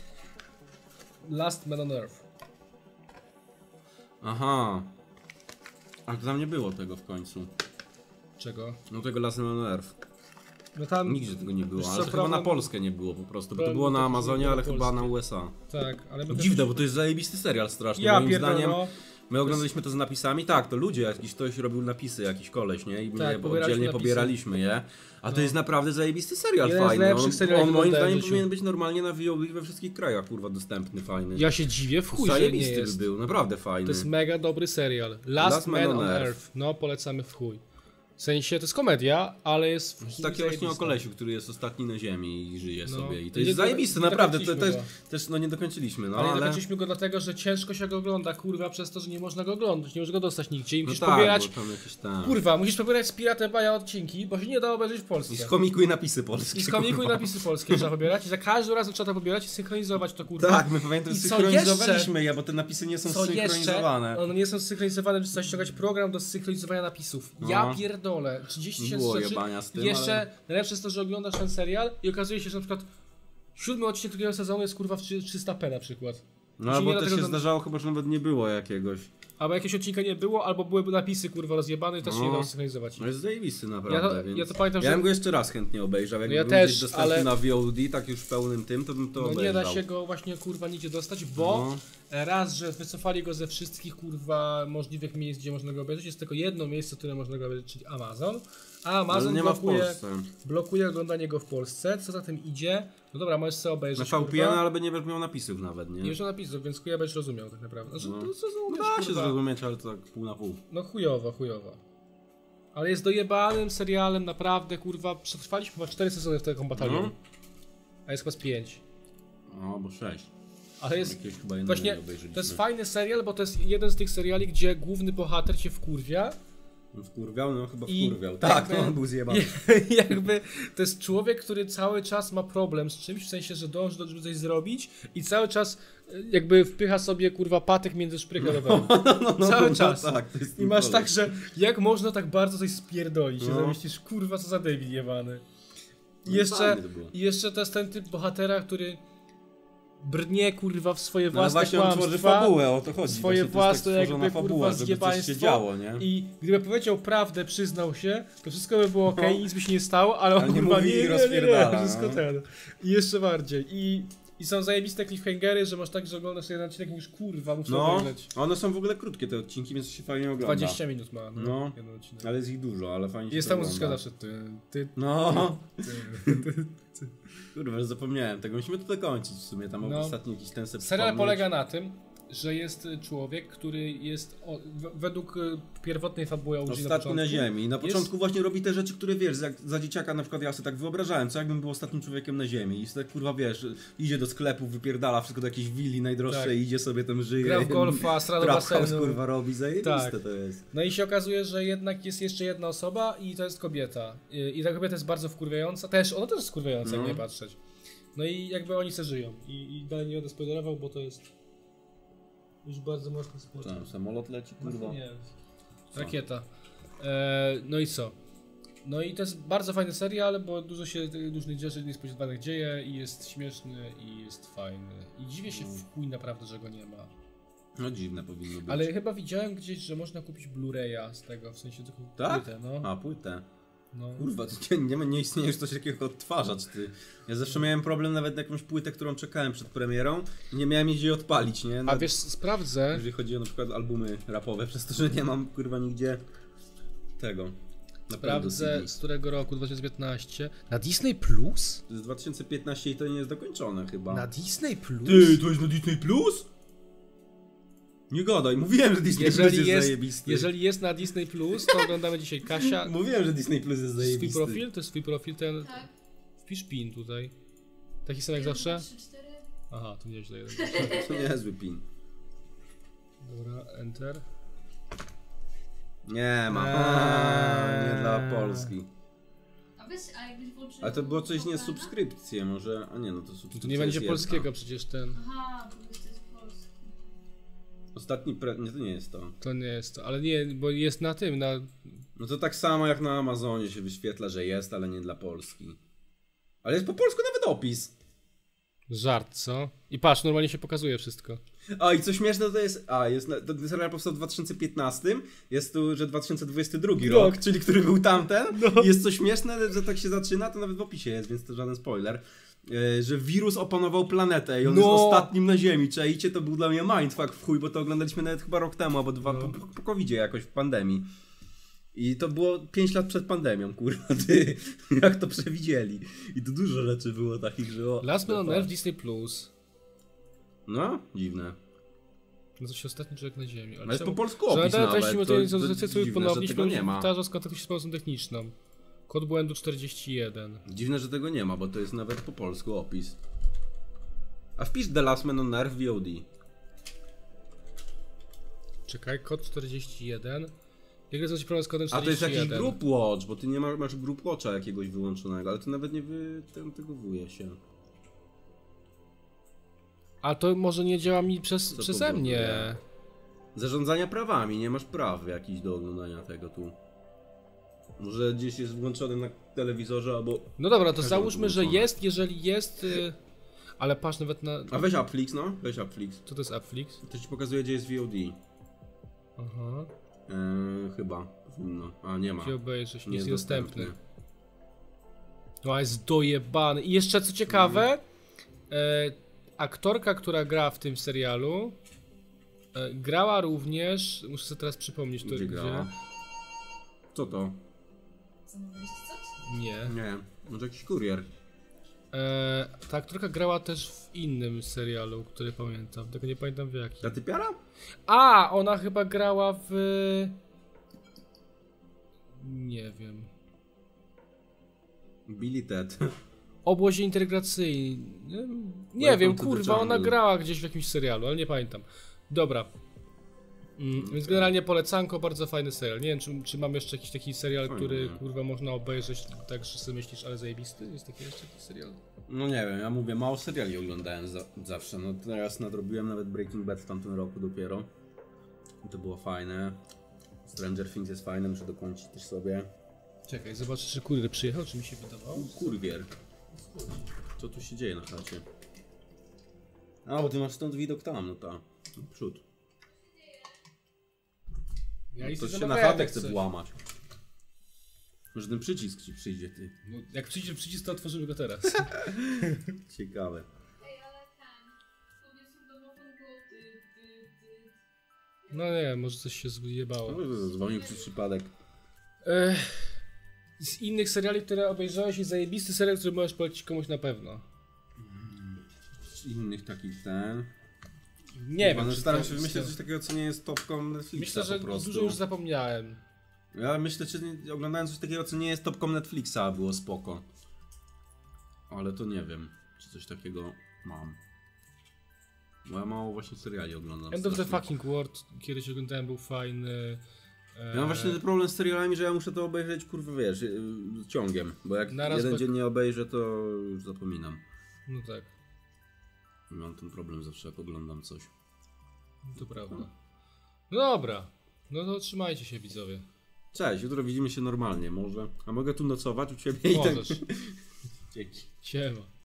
Speaker 2: Last Man on Earth.
Speaker 1: Aha. Ale to tam nie było tego w końcu.
Speaker 2: Czego?
Speaker 1: No tego Last Man on Earth.
Speaker 2: No tam,
Speaker 1: Nigdzie tego nie było,
Speaker 2: Wiesz
Speaker 1: ale
Speaker 2: co,
Speaker 1: to chyba na
Speaker 2: problem-
Speaker 1: Polskę nie było po prostu, bo to
Speaker 2: problem
Speaker 1: było na
Speaker 2: taki, że nie
Speaker 1: Amazonie,
Speaker 2: było
Speaker 1: ale
Speaker 2: na
Speaker 1: chyba na
Speaker 2: Polskę.
Speaker 1: USA.
Speaker 2: tak, ale my
Speaker 1: To
Speaker 2: też-
Speaker 1: dziwne, bo to jest zajebisty serial strasznie,
Speaker 2: Ja
Speaker 1: moim
Speaker 2: pierdolę,
Speaker 1: zdaniem.
Speaker 2: no.
Speaker 1: My oglądaliśmy to z napisami, tak, to ludzie, jakiś ktoś robił napisy, jakiś koleś, nie? I my
Speaker 2: Tak,
Speaker 1: je
Speaker 2: pobieraliśmy
Speaker 1: oddzielnie
Speaker 2: napisy.
Speaker 1: pobieraliśmy je. A to
Speaker 2: No.
Speaker 1: jest naprawdę zajebisty serial,
Speaker 2: Jeden z
Speaker 1: fajny.
Speaker 2: najlepszych seriali,
Speaker 1: On moim
Speaker 2: oglądałem w
Speaker 1: zdaniem
Speaker 2: życiu.
Speaker 1: powinien być normalnie na VOD we wszystkich krajach, kurwa, dostępny, fajny.
Speaker 2: Ja się dziwię w chuj, że nie
Speaker 1: Zajebisty by
Speaker 2: jest.
Speaker 1: był, naprawdę fajny.
Speaker 2: To jest mega dobry serial. Last Man on Earth. No, polecamy w chuj. W sensie, to jest komedia, ale jest w
Speaker 1: To
Speaker 2: chuj
Speaker 1: jest taki właśnie o
Speaker 2: zajebista.
Speaker 1: kolesiu, który jest ostatni na ziemi i żyje
Speaker 2: No.
Speaker 1: sobie. I to
Speaker 2: Nie
Speaker 1: jest
Speaker 2: do-
Speaker 1: zajebiste,
Speaker 2: nie
Speaker 1: naprawdę. To
Speaker 2: dokończyliśmy
Speaker 1: też, no nie dokończyliśmy, no
Speaker 2: Ale nie
Speaker 1: ale...
Speaker 2: dokończyliśmy go dlatego, że ciężko się go ogląda, kurwa, przez to, że nie można go oglądać, nie możesz go dostać nigdzie i
Speaker 1: No
Speaker 2: musisz
Speaker 1: tak,
Speaker 2: pobierać,
Speaker 1: bo tam jakieś tam...
Speaker 2: kurwa, musisz pobierać z Piratem Baja odcinki, bo się nie da obejrzeć w Polsce.
Speaker 1: I z komiku i napisy polskie.
Speaker 2: I z komiku i
Speaker 1: kurwa.
Speaker 2: napisy polskie trzeba pobierać i za każdym razem trzeba to pobierać i synchronizować to, kurwa.
Speaker 1: Tak, my pamiętam,
Speaker 2: I
Speaker 1: że
Speaker 2: co
Speaker 1: synchronizowaliśmy je, bo te napisy nie są
Speaker 2: Co
Speaker 1: synchronizowane.
Speaker 2: jeszcze? One nie są synchronizowane, że trzeba ściągać program do synchronizowania napisów. Ja
Speaker 1: No.
Speaker 2: pierdolę, 30
Speaker 1: Nie
Speaker 2: tysięcy
Speaker 1: było
Speaker 2: rzeczy.
Speaker 1: jebania z tym,
Speaker 2: Jeszcze
Speaker 1: ale...
Speaker 2: najlepsze jest to, że oglądasz ten serial i okazuje się, że na przykład 7 odcinek drugiego sezonu jest kurwa w 300p na przykład.
Speaker 1: No
Speaker 2: się
Speaker 1: albo
Speaker 2: nie da
Speaker 1: też
Speaker 2: tego
Speaker 1: się zdarzało chyba, że nawet nie było jakiegoś.
Speaker 2: Albo jakiegoś odcinka nie było, albo były napisy kurwa rozjebane i też się nie
Speaker 1: No.
Speaker 2: dało synchronizować.
Speaker 1: No jest zajebisty naprawdę,
Speaker 2: Ja
Speaker 1: więc...
Speaker 2: to pamiętam,
Speaker 1: Ja
Speaker 2: że
Speaker 1: bym go jeszcze raz chętnie obejrzał, jakby
Speaker 2: ja
Speaker 1: był
Speaker 2: też,
Speaker 1: gdzieś dostępny
Speaker 2: ale-
Speaker 1: na VOD, tak już w pełnym tym, to bym to
Speaker 2: no
Speaker 1: obejrzał.
Speaker 2: nie da się go właśnie kurwa nigdzie dostać, bo
Speaker 1: No.
Speaker 2: raz, że wycofali go ze wszystkich kurwa możliwych miejsc, gdzie można go obejrzeć. Jest tylko jedno miejsce, które można go obejrzeć, czyli Amazon. A
Speaker 1: Ale
Speaker 2: Amazon
Speaker 1: nie ma w
Speaker 2: blokuje,
Speaker 1: Polsce.
Speaker 2: blokuje oglądanie go w Polsce. Co za tym idzie? No dobra, możesz sobie
Speaker 1: Na
Speaker 2: obejrzeć.
Speaker 1: VPN,
Speaker 2: kurwa.
Speaker 1: ale nie będziesz miał napisów nawet, nie?
Speaker 2: Nie wiesz o napisów, więc chuja będziesz rozumiał tak naprawdę. Znaczy,
Speaker 1: No.
Speaker 2: to co
Speaker 1: No
Speaker 2: zrozumiesz,
Speaker 1: da się
Speaker 2: kurwa.
Speaker 1: zrozumieć, ale to tak pół na pół.
Speaker 2: No chujowa. Ale jest dojebanym serialem, naprawdę, kurwa. Przetrwaliśmy chyba 4 sezony w tego batalionu.
Speaker 1: No.
Speaker 2: A jest chyba z 5.
Speaker 1: No, bo 6.
Speaker 2: Ale jest...
Speaker 1: Jakiegoś chyba jednego
Speaker 2: Właśnie,
Speaker 1: nie obejrzeliśmy.
Speaker 2: to jest fajny serial, bo to jest jeden z tych seriali, gdzie główny bohater cię wkurwia.
Speaker 1: Wkurwiał? No chyba
Speaker 2: I
Speaker 1: wkurwiał. Tak,
Speaker 2: jakby-
Speaker 1: no, on był zjebany.
Speaker 2: Jakby to jest człowiek, który cały czas ma problem z czymś, w sensie, że dąży do żeby coś zrobić i cały czas jakby wpycha sobie kurwa patyk między szprychy roweru. Cały czas.
Speaker 1: Tak, to jest
Speaker 2: I masz
Speaker 1: problem.
Speaker 2: tak, że jak można tak bardzo coś spierdolić?
Speaker 1: No.
Speaker 2: No. Myślisz, kurwa, co za debil jebany. I
Speaker 1: No
Speaker 2: jeszcze,
Speaker 1: fajne to było.
Speaker 2: i jeszcze to jest ten typ bohatera, który brnie kurwa w swoje
Speaker 1: No ale
Speaker 2: własne
Speaker 1: właśnie on tworzy
Speaker 2: kłamstwa.
Speaker 1: fabułę, o to chodzi.
Speaker 2: Swoje
Speaker 1: Właśnie to jest
Speaker 2: własne
Speaker 1: tak
Speaker 2: jakby
Speaker 1: stworzona fabuła,
Speaker 2: kurwa
Speaker 1: żeby coś
Speaker 2: zjebaństwo
Speaker 1: się działo, nie?
Speaker 2: I gdyby powiedział prawdę, przyznał się, to wszystko by było okej,
Speaker 1: No.
Speaker 2: nic by się nie stało, ale on
Speaker 1: Ale nie
Speaker 2: kurwa
Speaker 1: mówi i
Speaker 2: nie,
Speaker 1: rozpierdala,
Speaker 2: wszystko
Speaker 1: no.
Speaker 2: ten. I jeszcze bardziej. I są zajebiste cliffhangery, że masz tak, że oglądasz jeden odcinek i mówisz, kurwa, muszę
Speaker 1: No,
Speaker 2: obejrzeć.
Speaker 1: one są w ogóle krótkie te odcinki, więc się fajnie ogląda.
Speaker 2: 20 minut ma
Speaker 1: No.
Speaker 2: jeden odcinek.
Speaker 1: Ale jest ich dużo, ale fajnie się
Speaker 2: Jest
Speaker 1: to
Speaker 2: ta muzyczka
Speaker 1: ogląda.
Speaker 2: zawsze
Speaker 1: No,
Speaker 2: ty.
Speaker 1: kurwa, zapomniałem tego. Musimy to dokończyć w sumie, tam
Speaker 2: No.
Speaker 1: ostatni jakiś ten set
Speaker 2: Serial
Speaker 1: wspomnieć.
Speaker 2: polega na tym, że jest człowiek, który jest według pierwotnej fabuły OG na
Speaker 1: Ostatni
Speaker 2: początku.
Speaker 1: na ziemi. I na
Speaker 2: jest-
Speaker 1: początku właśnie robi te rzeczy, które wiesz, jak za dzieciaka na przykład ja sobie tak wyobrażałem, co jakbym był ostatnim człowiekiem na ziemi. I sobie tak kurwa wiesz, idzie do sklepu, wypierdala wszystko do jakiejś willi najdroższej,
Speaker 2: Tak.
Speaker 1: idzie sobie tam żyje.
Speaker 2: Gra w golfa, stra do
Speaker 1: Trap house,
Speaker 2: basenu.
Speaker 1: kurwa robi, zajebiste
Speaker 2: Tak.
Speaker 1: to jest.
Speaker 2: No i się okazuje, że jednak jest jeszcze jedna osoba i to jest kobieta. I ta kobieta jest bardzo wkurwiająca. Ona też jest wkurwiająca,
Speaker 1: No.
Speaker 2: jak nie patrzeć. No i jakby oni se żyją. I dalej nie będę spoilerował, bo to jest już bardzo mocno spoiler.
Speaker 1: Tam samolot leci, kurwa.
Speaker 2: Nie, rakieta. No i co? No i to jest bardzo fajny serial, bo dużo się różnych rzeczy niespodziewanych dzieje i jest śmieszny i jest fajny. I dziwię się w chuj naprawdę, że go nie ma.
Speaker 1: No dziwne powinno być.
Speaker 2: Ale chyba widziałem gdzieś, że można kupić Blu-raya z tego, w sensie tylko
Speaker 1: Tak?
Speaker 2: płytę, no.
Speaker 1: A, płytę.
Speaker 2: No.
Speaker 1: Kurwa, to nie istnieje już coś takiego jak odtwarzacz, ty. Ja zawsze miałem problem nawet na jakąś płytę, którą czekałem przed premierą i nie miałem jej odpalić, nie?
Speaker 2: A wiesz, sprawdzę.
Speaker 1: Jeżeli chodzi o na przykład albumy rapowe, przez to, że nie mam kurwa nigdzie tego.
Speaker 2: Sprawdzę z którego roku, 2015. Na Disney Plus?
Speaker 1: To jest 2015 i to nie jest dokończone chyba.
Speaker 2: Na Disney Plus?
Speaker 1: Ty, to jest na Disney Plus? Nie gadaj, mówiłem, że Disney Plus jest zajebisty.
Speaker 2: Jeżeli jest na Disney Plus, to oglądamy dzisiaj Kasia.
Speaker 1: Mówiłem, że Disney Plus jest zajebisty.
Speaker 2: Swój profil? To jest swój profil, ten...
Speaker 3: Tak.
Speaker 2: Wpisz pin tutaj. Taki sam jak zawsze?
Speaker 3: 3, 4.
Speaker 2: Aha, to nieźle.
Speaker 1: To niezły pin.
Speaker 2: Dobra, enter.
Speaker 1: Nie ma. Nie dla Polski.
Speaker 3: A jakbyś włączył...
Speaker 1: A to było coś nie subskrypcje może, a nie, no to subskrypcja
Speaker 2: To nie będzie
Speaker 1: jest
Speaker 2: polskiego
Speaker 1: jedna.
Speaker 2: przecież ten.
Speaker 3: Aha, to jest polski.
Speaker 1: Ostatni nie, to nie jest to.
Speaker 2: To nie jest to, ale nie, bo jest na tym, na...
Speaker 1: No to tak samo jak na Amazonie się wyświetla, że jest, ale nie dla Polski. Ale jest po polsku nawet opis.
Speaker 2: Żart, co? I patrz, normalnie się pokazuje wszystko.
Speaker 1: A i co śmieszne to jest, ten serial powstał w 2015, jest tu, że 2022 rok, czyli który był tamten.
Speaker 2: No.
Speaker 1: I jest co śmieszne, że tak się zaczyna, to nawet w opisie jest, więc to żaden spoiler. Że wirus opanował planetę i on jest ostatnim na Ziemi. Czajcie, to był dla mnie mindfuck w chuj, bo to oglądaliśmy nawet chyba rok temu, albo dwa, po COVID-zie jakoś, w pandemii. I to było 5 lat przed pandemią, kurwa, ty, jak to przewidzieli. I tu dużo rzeczy było takich, że
Speaker 2: Last Man on Earth Disney Plus.
Speaker 1: No, dziwne.
Speaker 2: No to się ostatni człowiek na Ziemi.
Speaker 1: Ale jest po polsku opis
Speaker 2: nawet.
Speaker 1: nawet,
Speaker 2: Treści,
Speaker 1: to
Speaker 2: sobie
Speaker 1: dziwne, że tego nie ma.
Speaker 2: Powtarza skontaktuj się z pomocą techniczną. Kod błędu 41.
Speaker 1: Dziwne, że tego nie ma, bo to jest nawet po polsku opis. A wpisz The Last Man on Earth VOD.
Speaker 2: Czekaj, kod 41. Jak jest coś problem z kodem 41?
Speaker 1: A to jest jakiś Group Watch, bo ty nie masz Group Watcha jakiegoś wyłączonego, ale to nawet nie wytegowuje się.
Speaker 2: A to może nie działa mi przeze mnie.
Speaker 1: Zarządzania prawami, nie masz praw jakichś do oglądania tego tu. Może gdzieś jest włączony na telewizorze albo...
Speaker 2: No dobra, to załóżmy, że jest, jeżeli jest... Ale patrz nawet na...
Speaker 1: A weź Upflix, no. Weź Upflix.
Speaker 2: Co to jest Upflix?
Speaker 1: To ci pokazuje, gdzie jest VOD.
Speaker 2: Aha.
Speaker 1: Chyba. No. A, nie ma.
Speaker 2: Gdzie obejrzeć, nie jest
Speaker 1: dostępny.
Speaker 2: dostępny. No, jest dojebany. I jeszcze co ciekawe, aktorka, która gra w tym serialu, grała również, muszę sobie teraz przypomnieć, to
Speaker 1: Gdzie grała? Co to?
Speaker 3: Zamówiłeś coś?
Speaker 2: Nie.
Speaker 1: Nie. Może jakiś kurier.
Speaker 2: Ta aktorka grała też w innym serialu, który pamiętam, tego nie pamiętam w jakim.
Speaker 1: Ta typiara?
Speaker 2: A, ona chyba grała w... Nie wiem.
Speaker 1: Billy Ted.
Speaker 2: Obozie integracyjnym. Nie
Speaker 1: Welcome
Speaker 2: wiem,
Speaker 1: to the
Speaker 2: kurwa, ona
Speaker 1: jungle.
Speaker 2: grała gdzieś w jakimś serialu, ale nie pamiętam. Dobra. Więc generalnie polecanko, bardzo fajny serial. Nie wiem, czy mam jeszcze jakiś taki serial,
Speaker 1: Fajny,
Speaker 2: który
Speaker 1: nie?
Speaker 2: kurwa można obejrzeć tak, że sobie myślisz, ale zajebisty? Jest taki jeszcze jakiś serial?
Speaker 1: No nie wiem, ja mówię, mało seriali oglądałem zawsze. No teraz nadrobiłem nawet Breaking Bad w tamtym roku dopiero. I to było fajne. Stranger Things jest fajne, muszę dokończyć też sobie.
Speaker 2: Czekaj, zobaczę, czy kurier przyjechał, czy mi się wydawało?
Speaker 1: Kurwier. Co tu się dzieje na chacie? A, bo ty masz stąd widok tam, no ta. Przód.
Speaker 2: Ja
Speaker 1: To
Speaker 2: sobie
Speaker 1: się na
Speaker 2: zamawiałem,
Speaker 1: chatę
Speaker 2: jak
Speaker 1: chce
Speaker 2: coś.
Speaker 1: włamać. Może ten przycisk ci przyjdzie, ty.
Speaker 2: No, jak przyjdzie przycisk, to otworzymy go teraz.
Speaker 1: Ciekawe.
Speaker 3: Ej, ale pomysł domofon było
Speaker 2: No nie, może coś się zjebało.
Speaker 1: Może zadzwonił przez przypadek.
Speaker 2: Z innych seriali, które obejrzałeś, jest zajebisty serial, który możesz polecić komuś na pewno.
Speaker 1: Z innych takich ten.
Speaker 2: Nie
Speaker 1: Chyba,
Speaker 2: wiem,
Speaker 1: no
Speaker 2: czy
Speaker 1: staram
Speaker 2: to
Speaker 1: się
Speaker 2: jest
Speaker 1: wymyślić
Speaker 2: to.
Speaker 1: coś takiego, co nie jest topką Netflixa.
Speaker 2: Myślę, że
Speaker 1: po prostu.
Speaker 2: dużo już zapomniałem.
Speaker 1: Ja myślę, że oglądałem coś takiego, co nie jest topką Netflixa, a było spoko. Ale to nie wiem, czy coś takiego mam. Bo ja mało właśnie seriali oglądam.
Speaker 2: End of the
Speaker 1: strasznie.
Speaker 2: Fucking World, kiedyś oglądałem, był fajny.
Speaker 1: Ja mam właśnie ten problem z serialami, że ja muszę to obejrzeć, kurwa, wiesz, ciągiem. Bo jak
Speaker 2: Naraz
Speaker 1: jeden
Speaker 2: be-
Speaker 1: dzień nie obejrzę, to już zapominam.
Speaker 2: No tak,
Speaker 1: Mam ten problem zawsze, jak oglądam coś.
Speaker 2: to prawda. No dobra, no to trzymajcie się, widzowie.
Speaker 1: Cześć, jutro widzimy się normalnie, może. A mogę tu nocować u ciebie i tak.
Speaker 2: Możesz.
Speaker 1: Dzięki.
Speaker 2: Siema.